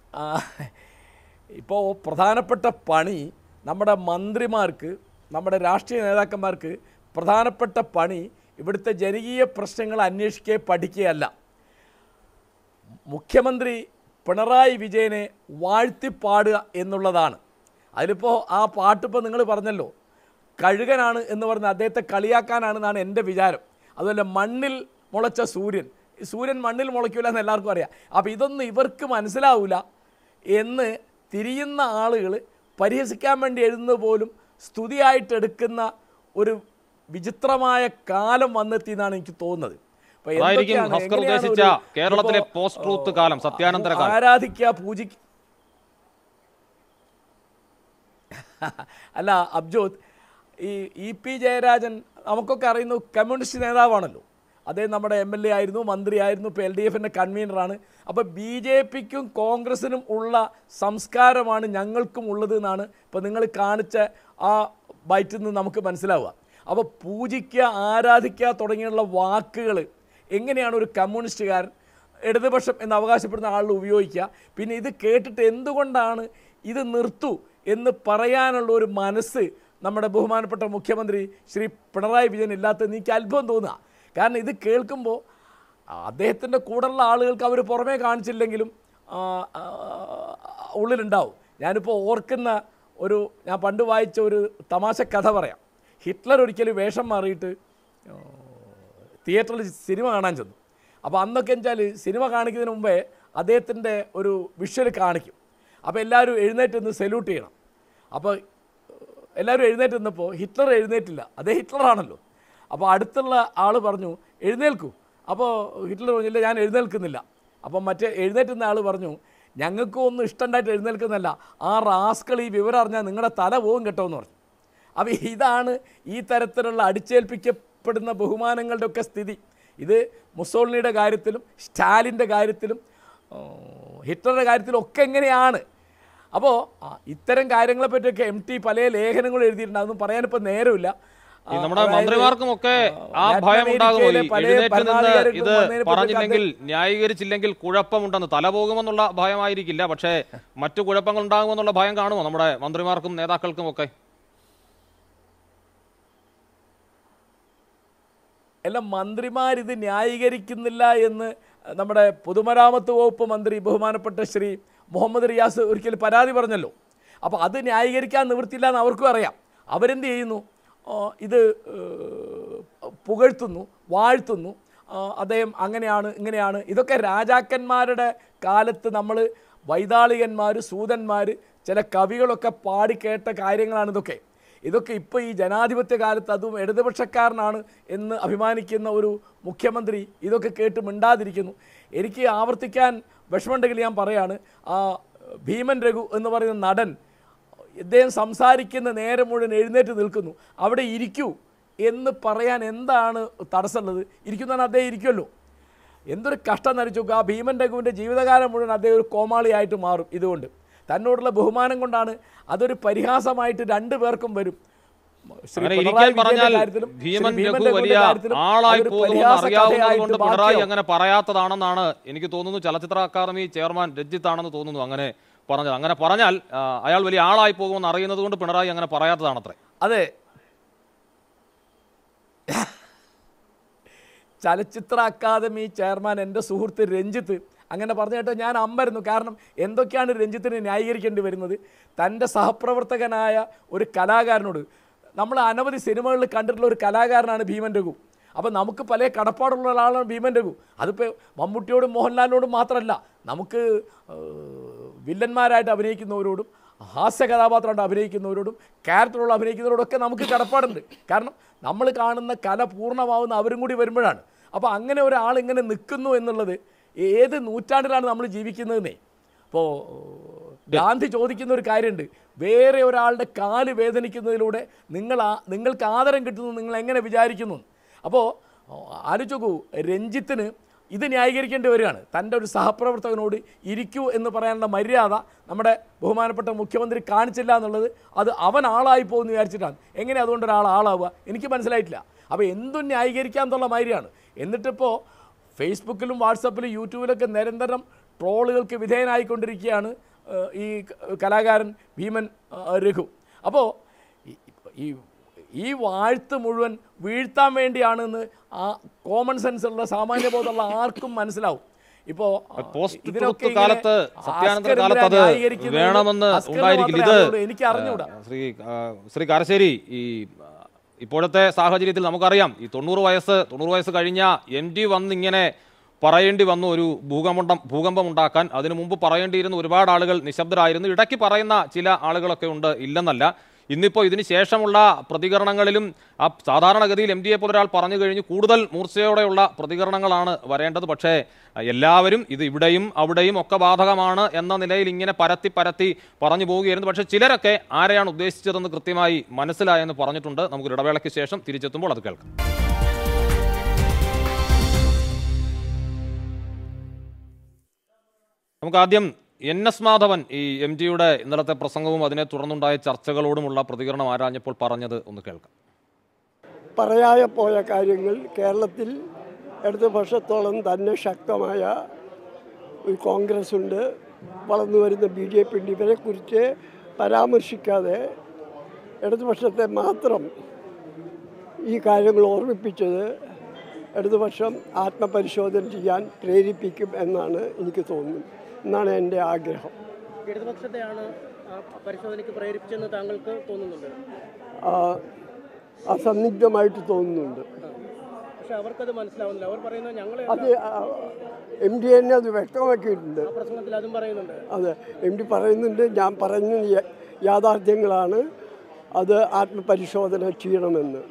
ഇപ്പോൾ പ്രധാനപ്പെട്ട പണി നമ്മുടെ മന്ത്രിമാർക്ക്, നമ്മുടെ രാഷ്ട്രീയ നേതാക്കന്മാർക്ക് പ്രധാനപ്പെട്ട പണി ഇവിടുത്തെ ജനകീയ പ്രശ്നങ്ങൾ അന്വേഷിക്കുക, പഠിക്കുകയല്ല. മുഖ്യമന്ത്രി പിണറായി വിജയനെ വാഴ്ത്തിപ്പാടുക എന്നുള്ളതാണ്. അതിലിപ്പോൾ ആ പാട്ടിപ്പോൾ നിങ്ങൾ പറഞ്ഞല്ലോ, കഴുകനാണ് എന്ന് പറഞ്ഞ് അദ്ദേഹത്തെ കളിയാക്കാനാണെന്നാണ് എൻ്റെ വിചാരം. അതുപോലെ മണ്ണിൽ മുളച്ച സൂര്യൻ മണ്ണിൽ മുളയ്ക്കില്ല എന്ന് എല്ലാവർക്കും അറിയാം. അപ്പോൾ ഇതൊന്നും ഇവർക്ക് മനസ്സിലാവില്ല എന്ന് തിരിയുന്ന ആളുകൾ പരിഹസിക്കാൻ വേണ്ടി എഴുതുന്നത് പോലും സ്തുതിയായിട്ട് എടുക്കുന്ന ഒരു വിചിത്രമായ കാലം വന്നെത്തി എന്നാണ് എനിക്ക് തോന്നുന്നത്. കേരളത്തിലെ പോസ്റ്റ് ട്രൂത്ത് കാലം, സത്യാനന്തര കാലം. ആരാധിക്കുക, പൂജിക്കുക. അല്ല അബ്ജോദ്, ഈ EP ജയരാജൻ നമുക്കൊക്കെ അറിയുന്നു, കമ്മ്യൂണിസ്റ്റ് നേതാവാണല്ലോ. അദ്ദേഹം നമ്മുടെ MLA ആയിരുന്നു, മന്ത്രിയായിരുന്നു, ഇപ്പോൾ LDFൻ്റെ കൺവീനറാണ്. അപ്പോൾ BJPക്കും കോൺഗ്രസിനും ഉള്ള സംസ്കാരമാണ് ഞങ്ങൾക്കും ഉള്ളത് എന്നാണ് ഇപ്പോൾ നിങ്ങൾ കാണിച്ച ആ ബൈറ്റിൽ നിന്ന് നമുക്ക് മനസ്സിലാവുക. അപ്പോൾ പൂജിക്കുക, ആരാധിക്കുക തുടങ്ങിയുള്ള വാക്കുകൾ എങ്ങനെയാണ് ഒരു കമ്മ്യൂണിസ്റ്റുകാരൻ, ഇടതുപക്ഷം എന്ന് അവകാശപ്പെടുന്ന ആളുകൾ ഉപയോഗിക്കുക? പിന്നെ ഇത് കേട്ടിട്ട് എന്തുകൊണ്ടാണ് ഇത് നിർത്തൂ എന്ന് പറയാനുള്ള ഒരു മനസ്സ് നമ്മുടെ ബഹുമാനപ്പെട്ട മുഖ്യമന്ത്രി ശ്രീ പിണറായി വിജയൻ ഇല്ലാത്തത് എനിക്ക് അത്ഭുതം തോന്നുക. കാരണം ഇത് കേൾക്കുമ്പോൾ അദ്ദേഹത്തിൻ്റെ കൂടെയുള്ള ആളുകൾക്ക് അവർ പുറമേ കാണിച്ചില്ലെങ്കിലും ഉള്ളിലുണ്ടാവും. ഞാനിപ്പോൾ ഓർക്കുന്ന ഞാൻ പണ്ട് വായിച്ച ഒരു തമാശ കഥ പറയാം. ഹിറ്റ്ലർ ഒരിക്കലും വേഷം മാറിയിട്ട് തിയേറ്ററിൽ സിനിമ കാണാൻ ചെന്നു. അപ്പോൾ അന്നൊക്കെ വെച്ചാൽ സിനിമ കാണിക്കുന്നതിന് മുമ്പേ അദ്ദേഹത്തിൻ്റെ ഒരു വിഷ്വൽ കാണിക്കും. അപ്പോൾ എല്ലാവരും എഴുന്നേറ്റ് നിന്ന് സല്യൂട്ട് ചെയ്യണം. അപ്പോൾ എല്ലാവരും എഴുന്നേറ്റ് നിന്നപ്പോൾ ഹിറ്റ്ലർ എഴുന്നേറ്റില്ല. അതേ ഹിറ്റ്ലറാണല്ലോ. അപ്പോൾ അടുത്തുള്ള ആൾ പറഞ്ഞു എഴുന്നേൽക്കൂ. അപ്പോൾ ഹിറ്റ്ലർ പറഞ്ഞില്ല, ഞാൻ എഴുന്നേൽക്കുന്നില്ല. അപ്പം മറ്റേ എഴുന്നേറ്റ് നിന്ന ആൾ പറഞ്ഞു, ഞങ്ങൾക്കും ഒന്നും ഇഷ്ടമുണ്ടായിട്ട് എഴുന്നേൽക്കുന്നല്ല, ആ റാസ്കൾ ഈ വിവരം അറിഞ്ഞാൽ നിങ്ങളുടെ തല പോകും കേട്ടോ എന്ന് പറഞ്ഞു. അപ്പോൾ ഇതാണ് ഈ തരത്തിലുള്ള അടിച്ചേൽപ്പിക്കപ്പെടുന്ന ബഹുമാനങ്ങളുടെ ഒക്കെ സ്ഥിതി. ഇത് മുസോളിനിയുടെ കാര്യത്തിലും സ്റ്റാലിൻ്റെ കാര്യത്തിലും ഹിറ്റ്ലറുടെ കാര്യത്തിലും ഒക്കെ എങ്ങനെയാണ്. അപ്പോൾ ഇത്തരം കാര്യങ്ങളെ പറ്റിയൊക്കെ MT പല ലേഖനങ്ങൾ എഴുതിയിട്ടുണ്ട്. അതൊന്നും പറയാനിപ്പോൾ നേരമില്ല. നമ്മുടെ മന്ത്രിമാർക്കുമൊക്കെ ആ ഭയം ഉണ്ടാകുമോ? എഴുന്നേറ്റ് നിന്ന് ഇത് പറഞ്ഞില്ലെങ്കിൽ, ന്യായീകരിച്ചില്ലെങ്കിൽ കുഴപ്പമുണ്ടെന്ന്, തല പോകുമെന്നുള്ള ഭയമായിരിക്കില്ല, പക്ഷേ മറ്റു കുഴപ്പങ്ങൾ ഉണ്ടാകുമെന്നുള്ള ഭയം കാണുമോ നമ്മുടെ മന്ത്രിമാർക്കും നേതാക്കൾക്കും ഒക്കെ? എല്ലാം മന്ത്രിമാരിത് ന്യായീകരിക്കുന്നില്ല എന്ന് നമ്മുടെ പൊതുമരാമത്ത് വകുപ്പ് മന്ത്രി ബഹുമാനപ്പെട്ട ശ്രീ മുഹമ്മദ് റിയാസ് ഒരിക്കൽ പരാതി പറഞ്ഞല്ലോ. അപ്പോൾ അത് ന്യായീകരിക്കാൻ നിവൃത്തിയില്ല എന്ന് അവർക്കും അറിയാം. അവരെന്ത് ചെയ്യുന്നു? ഇത് പുകഴ്ത്തുന്നു, വാഴ്ത്തുന്നു. അദ്ദേഹം അങ്ങനെയാണ് ഇങ്ങനെയാണ്. ഇതൊക്കെ രാജാക്കന്മാരുടെ കാലത്ത് നമ്മൾ വൈതാളികന്മാർ, സൂതന്മാർ, ചില കവികളൊക്കെ പാടിക്കേട്ട കാര്യങ്ങളാണ് ഇതൊക്കെ ഇപ്പോൾ ഈ ജനാധിപത്യ കാലത്ത്, അതും ഇടതുപക്ഷക്കാരനാണ് എന്ന് അഭിമാനിക്കുന്ന ഒരു മുഖ്യമന്ത്രി ഇതൊക്കെ കേട്ട് മിണ്ടാതിരിക്കുന്നു. എനിക്ക് ആവർത്തിക്കാൻ വിഷമമുണ്ടെങ്കിൽ ഞാൻ പറയാണ്, ആ ഭീമൻ രഘു എന്ന് പറയുന്ന നടൻ, ഇദ്ദേഹം സംസാരിക്കുന്ന നേരം മുഴുവൻ എഴുന്നേറ്റ് നിൽക്കുന്നു. അവിടെ ഇരിക്കൂ എന്ന് പറയാൻ എന്താണ് തടസ്സമുള്ളത്? ഇരിക്കുന്നതാണ്, അദ്ദേഹം ഇരിക്കുമല്ലോ. എന്തൊരു കഷ്ടം നടിച്ചു. ആ ഭീമൻ രഘുവിൻ്റെ ജീവിതകാലം മുഴുവൻ അദ്ദേഹം ഒരു കോമാളിയായിട്ട് മാറും. ഇതുകൊണ്ട് തന്നോടുള്ള ബഹുമാനം കൊണ്ടാണ്. അതൊരു പരിഹാസമായിട്ട് രണ്ടു പേർക്കും വരും. പിണറായി അങ്ങനെ പറയാത്തതാണെന്നാണ് എനിക്ക് തോന്നുന്നു. ചലച്ചിത്ര അക്കാദമി ചെയർമാൻ രഞ്ജിത്താണെന്ന് തോന്നുന്നു അങ്ങനെ പറഞ്ഞത്. അങ്ങനെ പറഞ്ഞാൽ അയാൾ വലിയ ആളായി പോകുമെന്ന് അറിയുന്നത് കൊണ്ട് പിണറായി അങ്ങനെ പറയാത്തതാണത്രേ. അതെ, ചലച്ചിത്ര അക്കാദമി ചെയർമാൻ എൻ്റെ സുഹൃത്ത് രഞ്ജിത്ത് അങ്ങനെ പറഞ്ഞു കേട്ടോ ഞാൻ അമ്പരുന്നു. കാരണം എന്തൊക്കെയാണ് രഞ്ജിത്തിന് ന്യായീകരിക്കേണ്ടി വരുന്നത്? തൻ്റെ സഹപ്രവർത്തകനായ ഒരു കലാകാരനോട്, നമ്മൾ അനവധി സിനിമകളിൽ കണ്ടിട്ടുള്ള ഒരു കലാകാരനാണ് ഭീമൻ രഘു. അപ്പോൾ നമുക്ക് പല കടപ്പാടുള്ള ഒരാളാണ് ഭീമൻ രഘു. അതിപ്പോൾ മമ്മൂട്ടിയോടും മോഹൻലാലിനോടും മാത്രമല്ല, നമുക്ക് വില്ലന്മാരായിട്ട് അഭിനയിക്കുന്നവരോടും ഹാസ്യ കഥാപാത്രമായിട്ട് അഭിനയിക്കുന്നവരോടും ക്യാരക്ടറുള്ള അഭിനയിക്കുന്നവരോടൊക്കെ നമുക്ക് കടപ്പാടുണ്ട്. കാരണം നമ്മൾ കാണുന്ന കല പൂർണ്ണമാവുന്ന അവരും കൂടി വരുമ്പോഴാണ്. അപ്പോൾ അങ്ങനെ ഒരാൾ ഇങ്ങനെ നിൽക്കുന്നു എന്നുള്ളത് ഏത് നൂറ്റാണ്ടിലാണ് നമ്മൾ ജീവിക്കുന്നതെന്നേ. അപ്പോൾ ഗാന്ധി ചോദിക്കുന്ന ഒരു കാര്യമുണ്ട്, വേറെ ഒരാളുടെ കാല് വേദനിക്കുന്നതിലൂടെ നിങ്ങൾക്ക് ആദരം കിട്ടുന്നു നിങ്ങൾ എങ്ങനെ വിചാരിക്കുന്നു? അപ്പോൾ ആലോചിച്ച് നോക്കൂ, രഞ്ജിത്തിന് ഇത് ന്യായീകരിക്കേണ്ടി വരികയാണ്. തൻ്റെ ഒരു സഹപ്രവർത്തകനോട് ഇരിക്കൂ എന്ന് പറയാനുള്ള മര്യാദ നമ്മുടെ ബഹുമാനപ്പെട്ട മുഖ്യമന്ത്രി കാണിച്ചില്ല എന്നുള്ളത് അത് അവൻ ആളായി പോകുമെന്ന് വിചാരിച്ചിട്ടാണ്. എങ്ങനെ അതുകൊണ്ട് ആളാവുക എനിക്ക് മനസ്സിലായിട്ടില്ല. അപ്പോൾ എന്തും ന്യായീകരിക്കാൻ എന്നുള്ള മാതിരിയാണ്. എന്നിട്ടിപ്പോൾ ഫേസ്ബുക്കിലും വാട്സപ്പിലും യൂട്യൂബിലൊക്കെ നിരന്തരം ട്രോളുകൾക്ക് വിധേയനായിക്കൊണ്ടിരിക്കുകയാണ് ഈ കലാകാരൻ ഭീമൻ രഘു. അപ്പോൾ ഈ വാഴ്ത്ത് മുഴുവൻ വീഴ്ത്താൻ വേണ്ടിയാണെന്ന് ആ കോമൺ സെൻസ് ഉള്ള സാമാന്യബോധമുള്ള ആർക്കും മനസ്സിലാവും. ഇപ്പോൾ എനിക്ക് അറിഞ്ഞൂടാ. ശ്രീ കാരശ്ശേരി, ഈ ഇപ്പോഴത്തെ സാഹചര്യത്തിൽ നമുക്കറിയാം, ഈ 90 വയസ്സ് കഴിഞ്ഞ MT വന്നിങ്ങനെ പറയേണ്ടി വന്നു ഒരു ഭൂകമ്പം ഉണ്ടാക്കാൻ. അതിനു മുമ്പ് പറയേണ്ടിയിരുന്ന ഒരുപാട് ആളുകൾ നിശബ്ദരായിരുന്നു. ഇടയ്ക്ക് പറയുന്ന ചില ആളുകളൊക്കെ ഉണ്ട്, ഇല്ലെന്നല്ല. ഇന്നിപ്പോൾ ഇതിന് ശേഷമുള്ള പ്രതികരണങ്ങളിലും ആ സാധാരണഗതിയിൽ MT പോലെ ഒരാൾ പറഞ്ഞു കഴിഞ്ഞ് കൂടുതൽ മൂർച്ചയോടെയുള്ള പ്രതികരണങ്ങളാണ് വരേണ്ടത്. പക്ഷേ എല്ലാവരും ഇത് ഇവിടെയും അവിടെയും ഒക്കെ ബാധകമാണ് എന്ന നിലയിൽ ഇങ്ങനെ പരത്തി പറഞ്ഞു പോവുകയായിരുന്നു. പക്ഷേ ചിലരൊക്കെ ആരെയാണ് ഉദ്ദേശിച്ചതെന്ന് കൃത്യമായി മനസ്സിലായെന്ന് പറഞ്ഞിട്ടുണ്ട്. നമുക്ക് ഇടവേളയ്ക്ക് ശേഷം തിരിച്ചെത്തുമ്പോൾ അത് കേൾക്കാം. നമുക്ക് ആദ്യം NS മാധവൻ ഈ MTയുടെ ഇന്നലത്തെ പ്രസംഗവും അതിനെ തുടർന്നുണ്ടായ ചർച്ചകളോടുമുള്ള പ്രതികരണം ആരാഞ്ഞപ്പോൾ പറഞ്ഞത് ഒന്ന് കേൾക്കാം. പറയാതെ പോയ കാര്യങ്ങൾ കേരളത്തിൽ ഇടതുപക്ഷത്തോളം തന്നെ ശക്തമായ ഒരു കോൺഗ്രസ് ഉണ്ട്, വളർന്നു വരുന്ന BJP ഉണ്ട്. ഇവരെക്കുറിച്ച് പരാമർശിക്കാതെ ഇടതുപക്ഷത്തെ മാത്രം ഈ കാര്യങ്ങൾ ഓർമ്മിപ്പിച്ചത് ഇടതുപക്ഷം ആത്മപരിശോധന ചെയ്യാൻ പ്രേരിപ്പിക്കും എന്നാണ് എനിക്ക് തോന്നുന്നത്, എന്നാണ് എൻ്റെ ആഗ്രഹം. ഇടതുപക്ഷത്തെയാണ് പരിശോധനയ്ക്ക് പ്രേരിപ്പിച്ചെന്ന് താങ്കൾക്ക് തോന്നുന്നുണ്ട്? അസന്നിഗ്ധമായിട്ട് തോന്നുന്നുണ്ട്. പക്ഷെ അവർക്കത് മനസ്സിലാവുന്നില്ല. അവർ പറയുന്നത് ഞങ്ങൾ അത് MT തന്നെ അത് വ്യക്തമാക്കിയിട്ടുണ്ട്. പ്രസംഗത്തിൽ അതും പറയുന്നുണ്ട്. അതെ, MT പറയുന്നുണ്ട്, ഞാൻ പറഞ്ഞ യാഥാർത്ഥ്യങ്ങളാണ്, അത് ആത്മപരിശോധന ചെയ്യണമെന്ന്.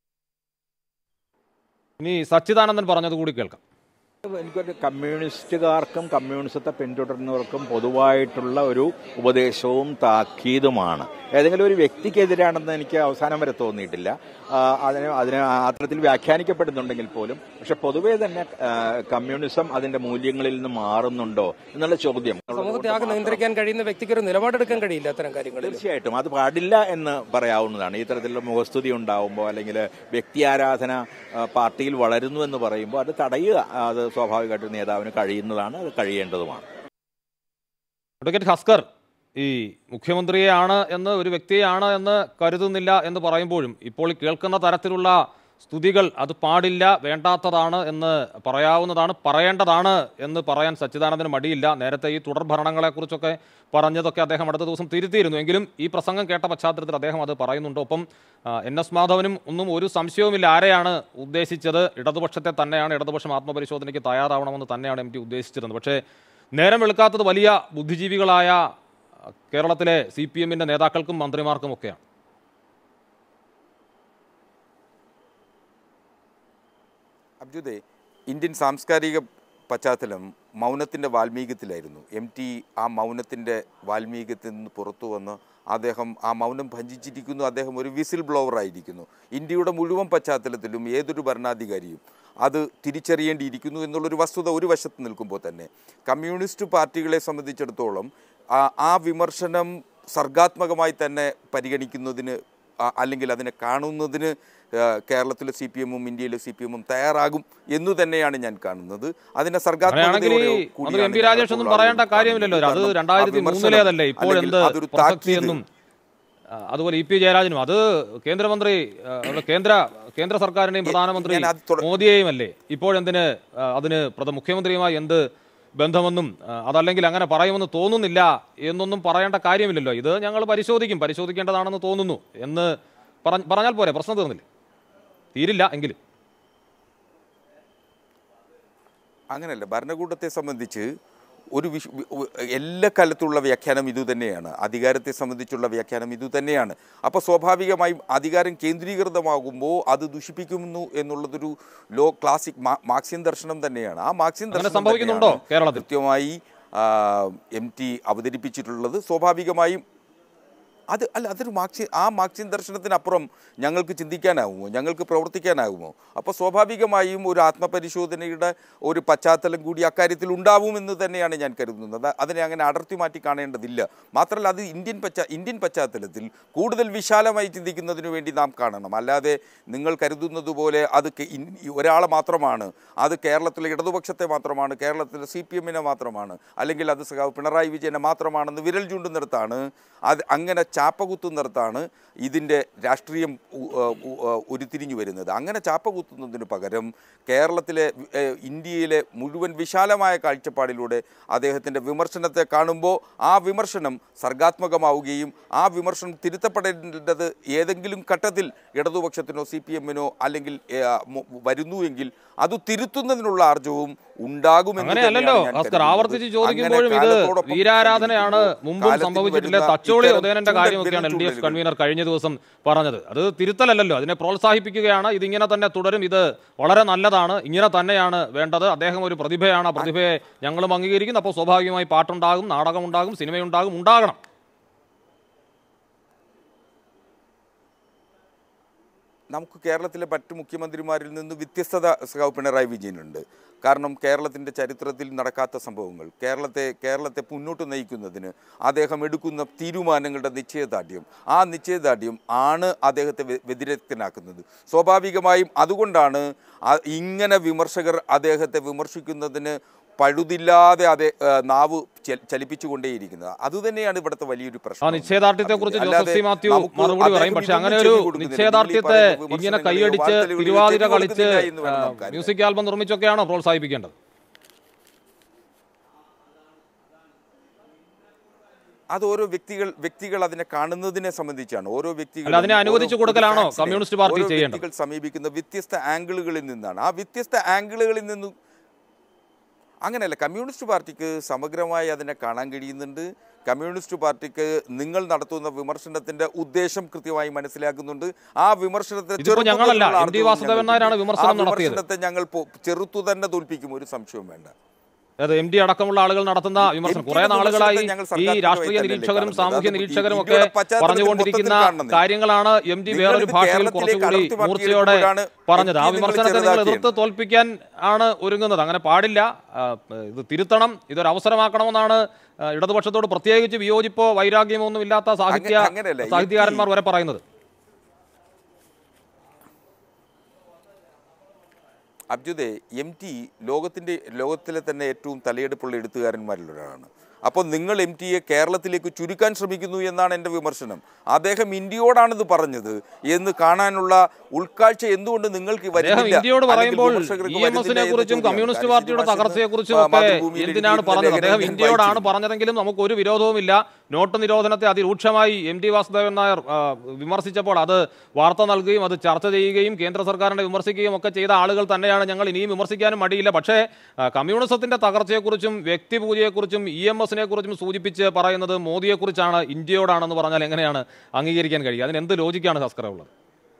ഇനി സച്ചിദാനന്ദൻ പറഞ്ഞത് കൂടി കേൾക്കാം. എനിക്കൊരു കമ്മ്യൂണിസ്റ്റുകാർക്കും കമ്മ്യൂണിസത്തെ പിന്തുടരുന്നവർക്കും പൊതുവായിട്ടുള്ള ഒരു ഉപദേശവും താക്കീതുമാണ്. ഏതെങ്കിലും ഒരു വ്യക്തിക്കെതിരാണെന്ന് എനിക്ക് അവസാനം വരെ തോന്നിയിട്ടില്ല. അതിനെ അത്തരത്തിൽ വ്യാഖ്യാനിക്കപ്പെടുന്നുണ്ടെങ്കിൽ പോലും. പക്ഷെ പൊതുവേ തന്നെ കമ്മ്യൂണിസം അതിന്റെ മൂല്യങ്ങളിൽ നിന്ന് മാറുന്നുണ്ടോ എന്നുള്ള ചോദ്യം. സമൂഹത്തെ ആകെ നിയന്ത്രിക്കാൻ കഴിയുന്ന വ്യക്തിക്ക് ഒരു നിലപാടെടുക്കാൻ കഴിയില്ല അത്തരം കാര്യങ്ങൾ. തീർച്ചയായിട്ടും അത് പാടില്ല എന്ന് പറയാവുന്നതാണ്. ഈ തരത്തിലുള്ള മുഖസ്തുതി ഉണ്ടാവുമ്പോൾ അല്ലെങ്കിൽ വ്യക്തി ആരാധന പാർട്ടിയിൽ വളരുന്നു എന്ന് പറയുമ്പോൾ അത് തടയുക, അത് സ്വാഭാവികമായിട്ട് നേതാവിന് കഴിയുന്നതാണ്, അത് കഴിയേണ്ടതുമാണ്. അഡ്വക്കേറ്റ് ഹസ്കർ, ഈ മുഖ്യമന്ത്രിയെയാണ് എന്ന് ഒരു വ്യക്തിയെയാണ് എന്ന് കരുതുന്നില്ല എന്ന് പറയുമ്പോഴും ഇപ്പോൾ കേൾക്കുന്ന തരത്തിലുള്ള സ്തുതികൾ അത് പാടില്ല, വേണ്ടാത്തതാണ് എന്ന് പറയാവുന്നതാണ്, പറയേണ്ടതാണ് എന്ന് പറയാൻ സച്ചിദാനന്ദന് മടിയില്ല. നേരത്തെ ഈ തുടർ ഭരണങ്ങളെക്കുറിച്ചൊക്കെ പറഞ്ഞതൊക്കെ അദ്ദേഹം അടുത്ത ദിവസം തിരുത്തിയിരുന്നു. എങ്കിലും ഈ പ്രസംഗം കേട്ട പശ്ചാത്തലത്തിൽ അദ്ദേഹം അത് പറയുന്നുണ്ട്. ഒപ്പം NS മാധവനും ഒന്നും ഒരു സംശയവുമില്ല ആരെയാണ് ഉദ്ദേശിച്ചത്, ഇടതുപക്ഷത്തെ തന്നെയാണ്, ഇടതുപക്ഷം ആത്മപരിശോധനയ്ക്ക് തയ്യാറാവണമെന്ന് തന്നെയാണ് MT ഉദ്ദേശിച്ചിരുന്നത്. പക്ഷേ നേരം വെളുക്കാത്തത് വലിയ ബുദ്ധിജീവികളായ കേരളത്തിലെ CPM-ന്റെ നേതാക്കൾക്കും മന്ത്രിമാർക്കും ഒക്കെയാണ്. അബ്ജുദേ, ഇന്ത്യൻ സാംസ്കാരിക പശ്ചാത്തലം മൗനത്തിൻ്റെ വാൽമീകത്തിലായിരുന്നു. MT ആ മൗനത്തിൻ്റെ വാൽമീകത്തിൽ നിന്ന് പുറത്തു വന്ന് അദ്ദേഹം ആ മൗനം ഭഞ്ജിച്ചിരിക്കുന്നു. അദ്ദേഹം ഒരു വിസിൽ ബ്ലോവർ ആയിരിക്കുന്നു. ഇന്ത്യയുടെ മുഴുവൻ പശ്ചാത്തലത്തിലും ഏതൊരു ഭരണാധികാരിയും അത് തിരിച്ചറിയേണ്ടിയിരിക്കുന്നു എന്നുള്ളൊരു വസ്തുത ഒരു വശത്ത് നിൽക്കുമ്പോൾ തന്നെ കമ്മ്യൂണിസ്റ്റ് പാർട്ടികളെ സംബന്ധിച്ചിടത്തോളം ആ വിമർശനം സർഗാത്മകമായി തന്നെ പരിഗണിക്കുന്നതിന് അല്ലെങ്കിൽ അതിനെ കാണുന്നതിന് കേരളത്തിലെ CPM-ഉം ഇന്ത്യയിലെ CPM-ഉം തയ്യാറാകും എന്നു തന്നെയാണ് ഞാൻ കാണുന്നത്. അതിനെ സർഗാത്മകതയോടെ പറയേണ്ട കാര്യമില്ലല്ലോ. അത് 2003-ലേതല്ലേ, ഇപ്പോൾ എന്ത് പ്രസക്തിയെന്നും. അതുപോലെ EP ജയരാജനും അത് കേന്ദ്രമന്ത്രി, കേന്ദ്ര സർക്കാരിന്റെയും പ്രധാനമന്ത്രി മോദിയെയും അല്ലേ, ഇപ്പോഴെന്തിന് അതിന് മുഖ്യമന്ത്രിയുമായി എന്ത് ബന്ധമെന്നും അതല്ലെങ്കിൽ അങ്ങനെ പറയുമെന്ന് തോന്നുന്നില്ല എന്നൊന്നും പറയേണ്ട കാര്യമില്ലല്ലോ. ഇത് ഞങ്ങൾ പരിശോധിക്കേണ്ടതാണെന്ന് തോന്നുന്നു എന്ന് പറഞ്ഞാൽ പോരെ, പ്രശ്നം തീർന്നില്ല. തീരില്ല എങ്കിലും അങ്ങനെയല്ല. ഭരണകൂടത്തെ സംബന്ധിച്ച് എല്ലാ കാലത്തുള്ള വ്യാഖ്യാനം ഇതുതന്നെയാണ്. അധികാരത്തെ സംബന്ധിച്ചുള്ള വ്യാഖ്യാനം ഇതുതന്നെയാണ്. അപ്പോൾ സ്വാഭാവികമായും അധികാരം കേന്ദ്രീകൃതമാകുമ്പോൾ അത് ദുഷിപ്പിക്കുന്നു എന്നുള്ളതൊരു ക്ലാസിക് മാർക്സിയൻ ദർശനം തന്നെയാണ്. ആ മാർക്സിയൻ ദർശനം കൃത്യമായി MT അവതരിപ്പിച്ചിട്ടുള്ളത്. സ്വാഭാവികമായും അതൊരു മാർക്സിയൻ ദർശനത്തിനപ്പുറം ഞങ്ങൾക്ക് ചിന്തിക്കാനാകുമോ, ഞങ്ങൾക്ക് പ്രവർത്തിക്കാനാകുമോ? അപ്പോൾ സ്വാഭാവികമായും ഒരു ആത്മപരിശോധനയുടെ ഒരു പശ്ചാത്തലം കൂടി അക്കാര്യത്തിൽ ഉണ്ടാവുമെന്ന് തന്നെയാണ് ഞാൻ കരുതുന്നത്. അതിനെ അങ്ങനെ അടർത്തി മാറ്റി കാണേണ്ടതില്ല. മാത്രമല്ല അത് ഇന്ത്യൻ പശ്ചാത്തലത്തിൽ കൂടുതൽ വിശാലമായി ചിന്തിക്കുന്നതിന് വേണ്ടി നാം കാണണം. അല്ലാതെ നിങ്ങൾ കരുതുന്നത് പോലെ അത് ഒരാളെ മാത്രമാണ്, അത് കേരളത്തിലെ ഇടതുപക്ഷത്തെ മാത്രമാണ്, കേരളത്തിലെ CPM-നെ മാത്രമാണ്, അല്ലെങ്കിൽ അത് പിണറായി വിജയനെ മാത്രമാണെന്ന് വിരൽ ചൂണ്ടുന്നിടത്താണ്, അത് അങ്ങനെ ചാപ്പകുത്തുന്നിടത്താണ് ഇതിൻ്റെ രാഷ്ട്രീയം ഉരുത്തിരിഞ്ഞു വരുന്നത്. അങ്ങനെ ചാപ്പകുത്തുന്നതിന് പകരം ഇന്ത്യയിലെ മുഴുവൻ വിശാലമായ കാഴ്ചപ്പാടിലൂടെ അദ്ദേഹത്തിൻ്റെ വിമർശനത്തെ കാണുമ്പോൾ ആ വിമർശനം സർഗാത്മകമാവുകയും ആ വിമർശനം തിരുത്തപ്പെടേണ്ടത് ഏതെങ്കിലും ഘട്ടത്തിൽ ഇടതുപക്ഷത്തിനോ CPM-നോ അല്ലെങ്കിൽ വരുന്നുവെങ്കിൽ അത് തിരുത്തുന്നതിനുള്ള ആർജവും അങ്ങനെയല്ലല്ലോ ഭാസ്കർ ആവർത്തിച്ച് ചോദിക്കുമ്പോഴും ഇത് വീരാരാധനയാണ്. മുമ്പും സംഭവിച്ചിട്ടില്ല. തച്ചോളി ഉദയനന്റെ കാര്യമൊക്കെയാണ് LDF കൺവീനർ കഴിഞ്ഞ ദിവസം പറഞ്ഞത്. അത് തിരുത്തലല്ലോ, അതിനെ പ്രോത്സാഹിപ്പിക്കുകയാണ്. ഇതിങ്ങനെ തന്നെ തുടരും, ഇത് വളരെ നല്ലതാണ്, ഇങ്ങനെ തന്നെയാണ് വേണ്ടത്. അദ്ദേഹം ഒരു പ്രതിഭയാണ്, ആ പ്രതിഭയെ ഞങ്ങളും അംഗീകരിക്കുന്നു. അപ്പോൾ സ്വാഭാവികമായി പാട്ടുണ്ടാകും, നാടകമുണ്ടാകും, സിനിമയുണ്ടാകും, ഉണ്ടാകണം. നമുക്ക് കേരളത്തിലെ മറ്റു മുഖ്യമന്ത്രിമാരിൽ നിന്ന് വ്യത്യസ്തത പിണറായി വിജയനുണ്ട്. കാരണം കേരളത്തിൻ്റെ ചരിത്രത്തിൽ നടക്കാത്ത സംഭവങ്ങൾ, കേരളത്തെ മുന്നോട്ട് നയിക്കുന്നതിന് അദ്ദേഹം എടുക്കുന്ന തീരുമാനങ്ങളുടെ നിശ്ചയദാർഢ്യം, ആ നിശ്ചയദാർഢ്യം ആണ് അദ്ദേഹത്തെ വ്യതിരക്തനാക്കുന്നത്. സ്വാഭാവികമായും അതുകൊണ്ടാണ് ഇങ്ങനെ വിമർശകർ അദ്ദേഹത്തെ വിമർശിക്കുന്നതിന് പഴുതില്ലാതെ നാവ് ചലിപ്പിച്ചുകൊണ്ടേയിരിക്കുന്നത്. അതുതന്നെയാണ് ഇവിടുത്തെ വലിയൊരു പ്രശ്നം. നിശ്ചയദാർഢ്യത്തെക്കുറിച്ച് ജോസഫ് സി മാത്യു മറുപടി പറയും. പക്ഷെ അങ്ങനെ ഒരു നിശ്ചയദാർഢ്യത്തെ ഇങ്ങനെ കൈയടിച്ച് തിരുവാതിര കളിച്ച് മ്യൂസിക് ആൽബം നിർമ്മിച്ചൊക്കെയാണോ പ്രോത്സാഹിപ്പിക്കേണ്ടത്? അത് ഓരോ വ്യക്തികൾ അതിനെ കാണുന്നതിനെ സംബന്ധിച്ചാണ്. ഓരോ വ്യക്തികൾ അതിനെ അനുവദിച്ചു കൊടുക്കലാണോ കമ്മ്യൂണിസ്റ്റ് പാർട്ടി ചെയ്യേണ്ടത്? സമീപിക്കുന്ന വ്യത്യസ്ത ആംഗിളുകളിൽ നിന്നാണ്. ആ വ്യത്യസ്ത ആംഗിളുകളിൽ നിന്നും അങ്ങനെയല്ല. കമ്മ്യൂണിസ്റ്റ് പാർട്ടിക്ക് സമഗ്രമായി അതിനെ കാണാൻ കഴിയുന്നുണ്ട്. കമ്മ്യൂണിസ്റ്റ് പാർട്ടിക്ക് നിങ്ങൾ നടത്തുന്ന വിമർശനത്തിന്റെ ഉദ്ദേശം കൃത്യമായി മനസ്സിലാക്കുന്നുണ്ട്. ആ വിമർശനത്തെ ഞങ്ങൾ ചെറുത്തു തന്നെ തോൽപ്പിക്കും, ഒരു സംശയവും വേണ്ട. MD അടക്കമുള്ള ആളുകൾ നടത്തുന്ന വിമർശനം കുറെ നാളുകളായി ഈ രാഷ്ട്രീയ നിരീക്ഷകരും സാമൂഹ്യ നിരീക്ഷകരും ഒക്കെ പറഞ്ഞുകൊണ്ടിരിക്കുന്ന കാര്യങ്ങളാണ്. MD വേറൊരു ഭാഷയിൽ കുറച്ചുകൂടി മൂർച്ചയോടെ പറഞ്ഞത്. ആ വിമർശനത്തെ നിങ്ങൾ എതിർത്ത് തോൽപ്പിക്കാൻ ആണ് ഒരുങ്ങുന്നത്. അങ്ങനെ പാടില്ല, ഇത് തിരുത്തണം, ഇതൊരു അവസരമാക്കണമെന്നാണ് ഇടതുപക്ഷത്തോട് പ്രത്യേകിച്ച് വിയോജിപ്പോ വൈരാഗ്യമോ ഒന്നും ഇല്ലാത്ത സാഹിത്യകാരന്മാർ വരെ പറയുന്നത്. അബ്ജുദേ, MT ലോകത്തിലെ തന്നെ ഏറ്റവും തലയെടുപ്പുള്ള എഴുത്തുകാരന്മാരിലൊരാളാണ്. അപ്പോൾ നിങ്ങൾ MTയെ കേരളത്തിലേക്ക് ചുരുക്കാൻ ശ്രമിക്കുന്നു എന്നാണ് എൻ്റെ വിമർശനം. അദ്ദേഹം ഇന്ത്യയോടാണിത് പറഞ്ഞത് എന്ന് കാണാനുള്ള ഉൾക്കാഴ്ച എന്തുകൊണ്ട് നിങ്ങൾക്ക് ഇന്ത്യയോട് പറയുമ്പോൾ കുറിച്ചും കമ്മ്യൂണിസ്റ്റ് പാർട്ടിയുടെ തകർച്ചയെക്കുറിച്ചും ഒക്കെ എന്തിനാണ് പറഞ്ഞത്? അദ്ദേഹം ഇന്ത്യയോടാണ് പറഞ്ഞതെങ്കിലും നമുക്ക് ഒരു വിരോധവുമില്ല. നോട്ട് നിരോധനത്തെ അതിരൂക്ഷമായി MT വാസുദേവൻ നായർ വിമർശിച്ചപ്പോൾ അത് വാർത്ത നൽകുകയും അത് ചർച്ച ചെയ്യുകയും കേന്ദ്ര സർക്കാരിനെ വിമർശിക്കുകയും ഒക്കെ ചെയ്ത ആളുകൾ തന്നെയാണ്. ഞങ്ങൾ ഇനിയും വിമർശിക്കാനും മടിയില്ല. പക്ഷേ കമ്മ്യൂണിസത്തിന്റെ തകർച്ചയെക്കുറിച്ചും വ്യക്തിപൂജയെക്കുറിച്ചും EMSനെ കുറിച്ചും സൂചിപ്പിച്ച് പറയുന്നത് മോദിയെക്കുറിച്ചാണ്, ഇന്ത്യയോടാണെന്ന് പറഞ്ഞാൽ എങ്ങനെയാണ് അംഗീകരിക്കാൻ കഴിയുക? അതിന് എന്ത് ലോജിക്കാണ് ഭാസ്കർ ഉള്ളത്?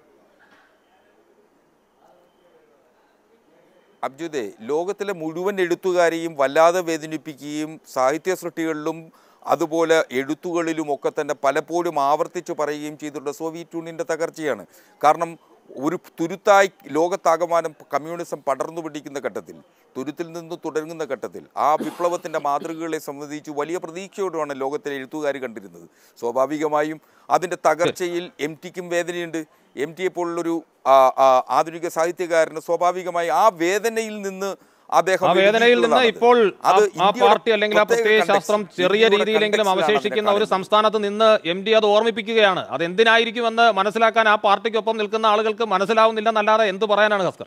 അബ്ജുദേ, ലോകത്തിലെ മുഴുവൻ എഴുത്തുകാരെയും വല്ലാതെ വേദനിപ്പിക്കുകയും സാഹിത്യ സൃഷ്ടികളിലും അതുപോലെ എഴുത്തുകളിലും ഒക്കെ തന്നെ പലപ്പോഴും ആവർത്തിച്ച് പറയുകയും ചെയ്തിട്ടുള്ള സോവിയറ്റ് യൂണിയൻ്റെ തകർച്ചയാണ്. കാരണം ഒരു തുരുത്തായി ലോകത്താകമാനം കമ്മ്യൂണിസം പടർന്നു പിടിക്കുന്ന ഘട്ടത്തിൽ, തുരുത്തിൽ നിന്ന് തുടങ്ങുന്ന ഘട്ടത്തിൽ ആ വിപ്ലവത്തിൻ്റെ മാതൃകകളെ സംബന്ധിച്ച് വലിയ പ്രതീക്ഷയോടുമാണ് ലോകത്തിലെ എഴുത്തുകാർ കണ്ടിരുന്നത്. സ്വാഭാവികമായും അതിൻ്റെ തകർച്ചയിൽ MTക്കും വേദനയുണ്ട്. MTയെ പോലുള്ളൊരു ആധുനിക സാഹിത്യകാരന് സ്വാഭാവികമായി ആ വേദനയിൽ നിന്ന് ഇപ്പോൾ ആ പാർട്ടി അല്ലെങ്കിൽ ആ പ്രത്യയ ശാസ്ത്രം ചെറിയ രീതിയിലെങ്കിലും അവശേഷിക്കുന്ന ഒരു സംസ്ഥാനത്ത് നിന്ന് MT അത് ഓർമ്മിപ്പിക്കുകയാണ്. അത് എന്തിനായിരിക്കുമെന്ന് മനസ്സിലാക്കാൻ ആ പാർട്ടിക്കൊപ്പം നിൽക്കുന്ന ആളുകൾക്ക് മനസ്സിലാവുന്നില്ലെന്നല്ലാതെ എന്ത് പറയാനാണ് ഭാസ്കർ?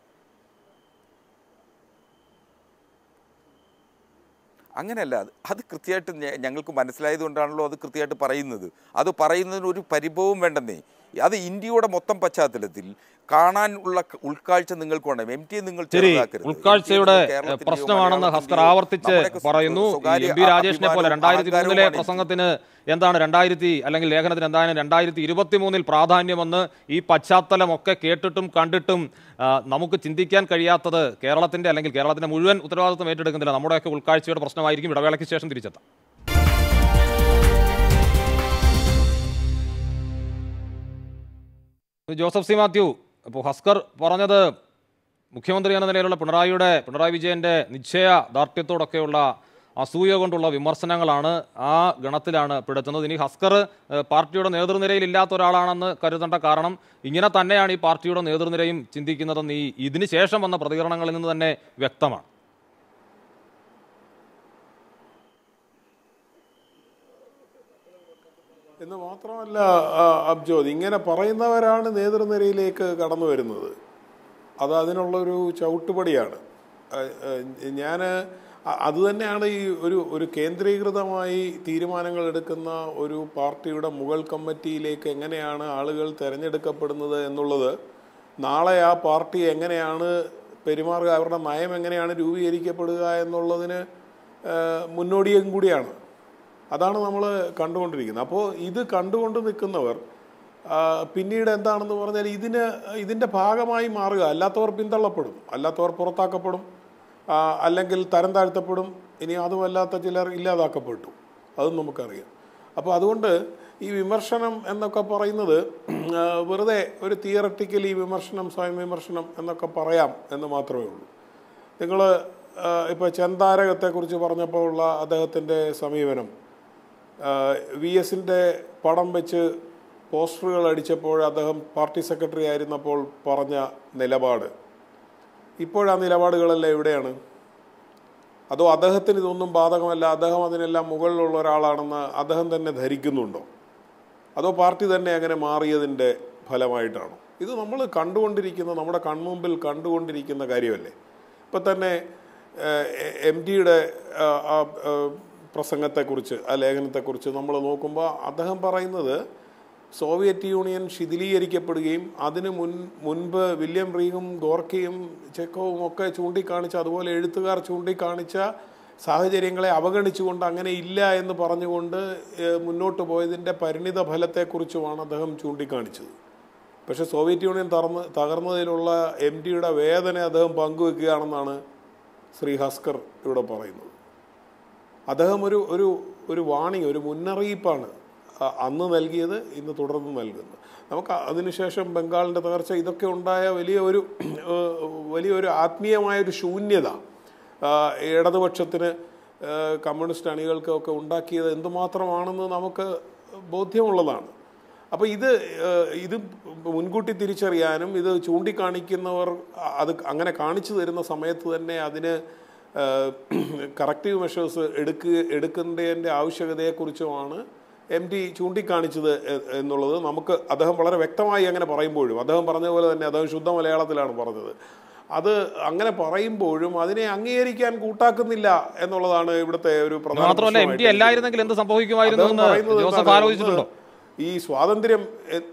അങ്ങനെയല്ല, അത് കൃത്യമായിട്ട് ഞങ്ങൾക്ക് മനസ്സിലായതുകൊണ്ടാണല്ലോ അത് കൃത്യമായിട്ട് പറയുന്നത്. അത് പറയുന്നതിന് ഒരു പരിഭവവും വേണ്ടെന്നേ. അത് ഇന്ത്യയുടെ മൊത്തം പശ്ചാത്തലത്തിൽ കാണാനുള്ള ഉൾക്കാഴ്ച നിങ്ങൾക്ക് വേണം. MT നിങ്ങൾ ഉൾക്കാഴ്ചയുടെ പ്രശ്നമാണെന്ന് ഹസ്കർ ആവർത്തിച്ച് പറയുന്നു. MP രാജേഷിനെ പോലെ 2003 പ്രസംഗത്തിന് എന്താണ് അല്ലെങ്കിൽ ലേഖനത്തിന് എന്താണ് 2023 പ്രാധാന്യമെന്ന് ഈ പശ്ചാത്തലമൊക്കെ കേട്ടിട്ടും കണ്ടിട്ടും നമുക്ക് ചിന്തിക്കാൻ കഴിയാത്തത് കേരളത്തിന്റെ മുഴുവൻ ഉത്തരവാദിത്വം ഏറ്റെടുക്കുന്നില്ല. നമ്മുടെയൊക്കെ ഉൾക്കാഴ്ചയുടെ പ്രശ്നമായിരിക്കും. ഇടവേളയ്ക്ക് ശേഷം തിരിച്ചെത്താം. ജോസഫ് സി മാത്യു, ഇപ്പോൾ ഹസ്കർ പറഞ്ഞത് മുഖ്യമന്ത്രി എന്ന നിലയിലുള്ള പിണറായി വിജയന്റെ നിശ്ചയദാർഢ്യത്തോടൊക്കെയുള്ള അസൂയ കൊണ്ടുള്ള വിമർശനങ്ങളാണ്. ആ ഗണത്തിലാണ് പെടുത്തുന്നത്. ഇനി ഹസ്കർ പാർട്ടിയുടെ നേതൃനിരയിൽ ഇല്ലാത്ത ഒരാളാണെന്ന് കരുതേണ്ട. കാരണം ഇങ്ങനെ തന്നെയാണ് ഈ പാർട്ടിയുടെ നേതൃനിരയും ചിന്തിക്കുന്നതെന്ന് ഇതിന് ശേഷം വന്ന പ്രതികരണങ്ങളിൽ നിന്ന് തന്നെ വ്യക്തമാണ്. എന്ന് മാത്രമല്ല അബ്ജോദ്, ഇങ്ങനെ പറയുന്നവരാണ് നേതൃനിരയിലേക്ക് കടന്നു വരുന്നത്. അത് അതിനുള്ളൊരു ചവിട്ടുപടിയാണ്. അതുതന്നെയാണ് ഈ ഒരു കേന്ദ്രീകൃതമായി തീരുമാനങ്ങൾ എടുക്കുന്ന ഒരു പാർട്ടിയുടെ മുകൾ കമ്മിറ്റിയിലേക്ക് എങ്ങനെയാണ് ആളുകൾ തിരഞ്ഞെടുക്കപ്പെടുന്നത് എന്നുള്ളത് നാളെ ആ പാർട്ടി എങ്ങനെയാണ് പെരുമാറുക, അവരുടെ നയം എങ്ങനെയാണ് രൂപീകരിക്കപ്പെടുക എന്നുള്ളതിന് മുന്നോടിയും കൂടിയാണ്. അതാണ് നമ്മൾ കണ്ടുകൊണ്ടിരിക്കുന്നത്. അപ്പോൾ ഇത് കണ്ടുകൊണ്ട് നിൽക്കുന്നവർ പിന്നീട് എന്താണെന്ന് പറഞ്ഞാൽ ഇതിൻ്റെ ഭാഗമായി മാറുക. അല്ലാത്തവർ പിന്തള്ളപ്പെടും, അല്ലാത്തവർ പുറത്താക്കപ്പെടും, അല്ലെങ്കിൽ തരം താഴ്ത്തപ്പെടും. ഇനി അതുമല്ലാത്ത ചിലർ ഇല്ലാതാക്കപ്പെട്ടു, അതും നമുക്കറിയാം. അപ്പോൾ അതുകൊണ്ട് ഈ വിമർശനം എന്നൊക്കെ പറയുന്നത് വെറുതെ ഒരു തിയററ്റിക്കലി വിമർശനം, സ്വയം വിമർശനം എന്നൊക്കെ പറയാം എന്ന് മാത്രമേ ഉള്ളൂ. നിങ്ങൾ ഇപ്പോൾ ചെന്താരകത്തെക്കുറിച്ച് പറഞ്ഞപ്പോൾ ഉള്ള അദ്ദേഹത്തിൻ്റെ സമീപനം, VS-ന്റെ പടം വെച്ച് പോസ്റ്ററുകൾ അടിച്ചപ്പോൾ അദ്ദേഹം പാർട്ടി സെക്രട്ടറി ആയിരുന്നപ്പോൾ പറഞ്ഞ നിലപാട്, ഇപ്പോഴാ നിലപാടുകളെല്ലാം എവിടെയാണ്? അതോ അദ്ദേഹത്തിന് ഇതൊന്നും ബാധകമല്ല, അദ്ദേഹം അതിനെല്ലാം മുകളിലുള്ള ഒരാളാണെന്ന് അദ്ദേഹം തന്നെ ധരിക്കുന്നുണ്ടോ? അതോ പാർട്ടി തന്നെ അങ്ങനെ മാറിയതിൻ്റെ ഫലമായിട്ടാണോ? ഇത് നമ്മൾ കണ്ടുകൊണ്ടിരിക്കുന്ന, നമ്മുടെ കൺമുമ്പിൽ കണ്ടുകൊണ്ടിരിക്കുന്ന കാര്യമല്ലേ. ഇപ്പം തന്നെ MT-യുടെ പ്രസംഗത്തെക്കുറിച്ച്, ആ ലേഖനത്തെക്കുറിച്ച് നമ്മൾ നോക്കുമ്പോൾ അദ്ദേഹം പറയുന്നത് സോവിയറ്റ് യൂണിയൻ ശിഥിലീകരിക്കപ്പെടുകയും അതിന് മുൻപ് വില്യം റീഗും ഗോർക്കിയും ചെക്കോവും ഒക്കെ ചൂണ്ടിക്കാണിച്ച, അതുപോലെ എഴുത്തുകാർ ചൂണ്ടിക്കാണിച്ച സാഹചര്യങ്ങളെ അവഗണിച്ചുകൊണ്ട് അങ്ങനെ ഇല്ല എന്ന് പറഞ്ഞുകൊണ്ട് മുന്നോട്ട് പോയതിൻ്റെ പരിണിത ഫലത്തെക്കുറിച്ചുമാണ് അദ്ദേഹം ചൂണ്ടിക്കാണിച്ചത്. പക്ഷേ സോവിയറ്റ് യൂണിയൻ തകർന്നതിലുള്ള MT-യുടെ വേദന അദ്ദേഹം പങ്കുവെക്കുകയാണെന്നാണ് ശ്രീ ഹസ്കർ ഇവിടെ പറയുന്നത്. അദ്ദേഹം ഒരു വാണിംഗ്, ഒരു മുന്നറിയിപ്പാണ് അന്ന് നൽകിയത്, ഇന്ന് തുടർന്ന് നൽകുന്നത്. നമുക്ക് അതിനുശേഷം ബംഗാളിൻ്റെ തകർച്ച, ഇതൊക്കെ ഉണ്ടായ വലിയൊരു ആത്മീയമായൊരു ശൂന്യത ഇടതുപക്ഷത്തിന്, കമ്മ്യൂണിസ്റ്റ് അണികൾക്കൊക്കെ ഉണ്ടാക്കിയത് എന്തുമാത്രമാണെന്ന് നമുക്ക് ബോധ്യമുള്ളതാണ്. അപ്പോൾ ഇത് മുൻകൂട്ടി തിരിച്ചറിയാനും ഇത് ചൂണ്ടിക്കാണിക്കുന്നവർ അത് അങ്ങനെ കാണിച്ചു തരുന്ന സമയത്ത് തന്നെ അതിന് കറക്റ്റീവ് മെഷേഴ്സ് എടുക്കേണ്ടതിൻ്റെ ആവശ്യകതയെക്കുറിച്ചുമാണ് MT ചൂണ്ടിക്കാണിച്ചത് എന്നുള്ളത് നമുക്ക് അദ്ദേഹം വളരെ വ്യക്തമായി അങ്ങനെ പറയുമ്പോഴും, അദ്ദേഹം പറഞ്ഞ പോലെ തന്നെ അദ്ദേഹം ശുദ്ധ മലയാളത്തിലാണ് പറഞ്ഞത്, അത് അങ്ങനെ പറയുമ്പോഴും അതിനെ അംഗീകരിക്കാൻ കൂട്ടാക്കുന്നില്ല എന്നുള്ളതാണ് ഇവിടുത്തെ ഒരു പ്രധാന. ഈ സ്വാതന്ത്ര്യം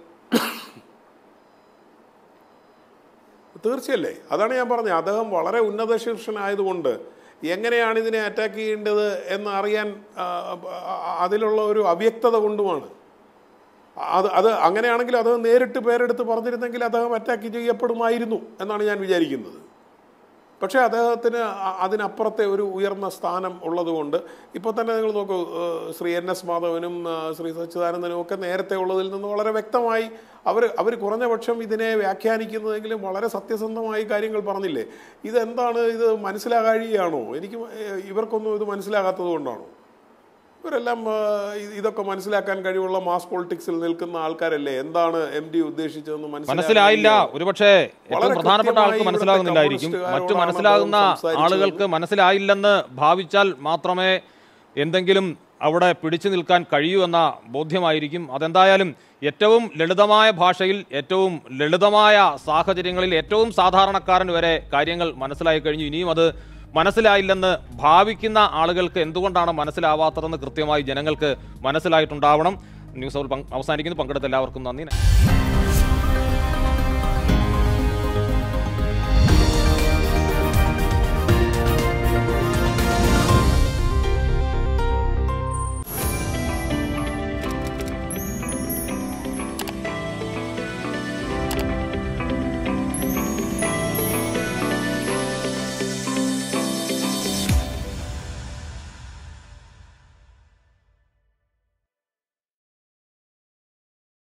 തീർച്ചയല്ലേ, അതാണ് ഞാൻ പറഞ്ഞത്. അദ്ദേഹം വളരെ ഉന്നത ശീർഷനായതുകൊണ്ട് എങ്ങനെയാണ് ഇതിനെ അറ്റാക്ക് ചെയ്യേണ്ടത് എന്ന് അറിയാൻ അതിലുള്ള ഒരു അവ്യക്തത കൊണ്ടുമാണ്. അത് അങ്ങനെയാണെങ്കിൽ അദ്ദേഹം നേരിട്ട് പേരെടുത്ത് പറഞ്ഞിരുന്നെങ്കിൽ അദ്ദേഹം അറ്റാക്ക് ചെയ്യപ്പെടുമായിരുന്നു എന്നാണ് ഞാൻ വിചാരിക്കുന്നത്. പക്ഷേ അദ്ദേഹത്തിന് അതിനപ്പുറത്തെ ഒരു ഉയർന്ന സ്ഥാനം ഉള്ളതുകൊണ്ട് ഇപ്പോൾ തന്നെ നിങ്ങൾ നോക്കൂ, ശ്രീ NS മാധവനും ശ്രീ സച്ചിദാനന്ദനും ഒക്കെ നേരത്തെ ഉള്ളതിൽ നിന്ന് വളരെ വ്യക്തമായി അവർ കുറഞ്ഞ പക്ഷം ഇതിനെ വ്യാഖ്യാനിക്കുന്നതെങ്കിലും വളരെ സത്യസന്ധമായി കാര്യങ്ങൾ പറഞ്ഞില്ലേ. ഇതെന്താണ്, ഇത് മനസ്സിലാകാഴിയാണോ? ഇവർക്കൊന്നും ഇത് മനസ്സിലാകാത്തത് കൊണ്ടാണോ? ഇവരെല്ലാം ഇതൊക്കെ മനസ്സിലാക്കാൻ കഴിവുള്ള മാസ് പൊളിറ്റിക്സിൽ നിൽക്കുന്ന ആൾക്കാരല്ലേ. എന്താണ് MT ഉദ്ദേശിച്ചതെന്ന് മനസ്സിലായില്ല. ഒരുപക്ഷെ ഏറ്റവും പ്രധാനപ്പെട്ട ആൾക്ക് മനസ്സിലാകുന്നില്ലായിരിക്കും, മറ്റു മനസ്സിലാകുന്ന ആളുകൾക്ക് മനസ്സിലായില്ലെന്ന് ഭാവിച്ചാൽ മാത്രമേ എന്തെങ്കിലും അവിടെ പിടിച്ചു നിൽക്കാൻ കഴിയൂ എന്ന ബോധ്യമായിരിക്കും. അതെന്തായാലും ഏറ്റവും ലളിതമായ ഭാഷയിൽ, ഏറ്റവും ലളിതമായ സാഹചര്യങ്ങളിൽ ഏറ്റവും സാധാരണക്കാരൻ വരെ കാര്യങ്ങൾ മനസ്സിലായി കഴിഞ്ഞു. ഇനിയും അത് മനസ്സിലായില്ലെന്ന് ഭാവിക്കുന്ന ആളുകൾക്ക് എന്തുകൊണ്ടാണ് മനസ്സിലാവാത്തതെന്ന് കൃത്യമായി ജനങ്ങൾക്ക് മനസ്സിലായിട്ടുണ്ടാവണം. ന്യൂസ് അവർ അവസാനിക്കുന്നു. പങ്കെടുത്ത എല്ലാവർക്കും നന്ദി.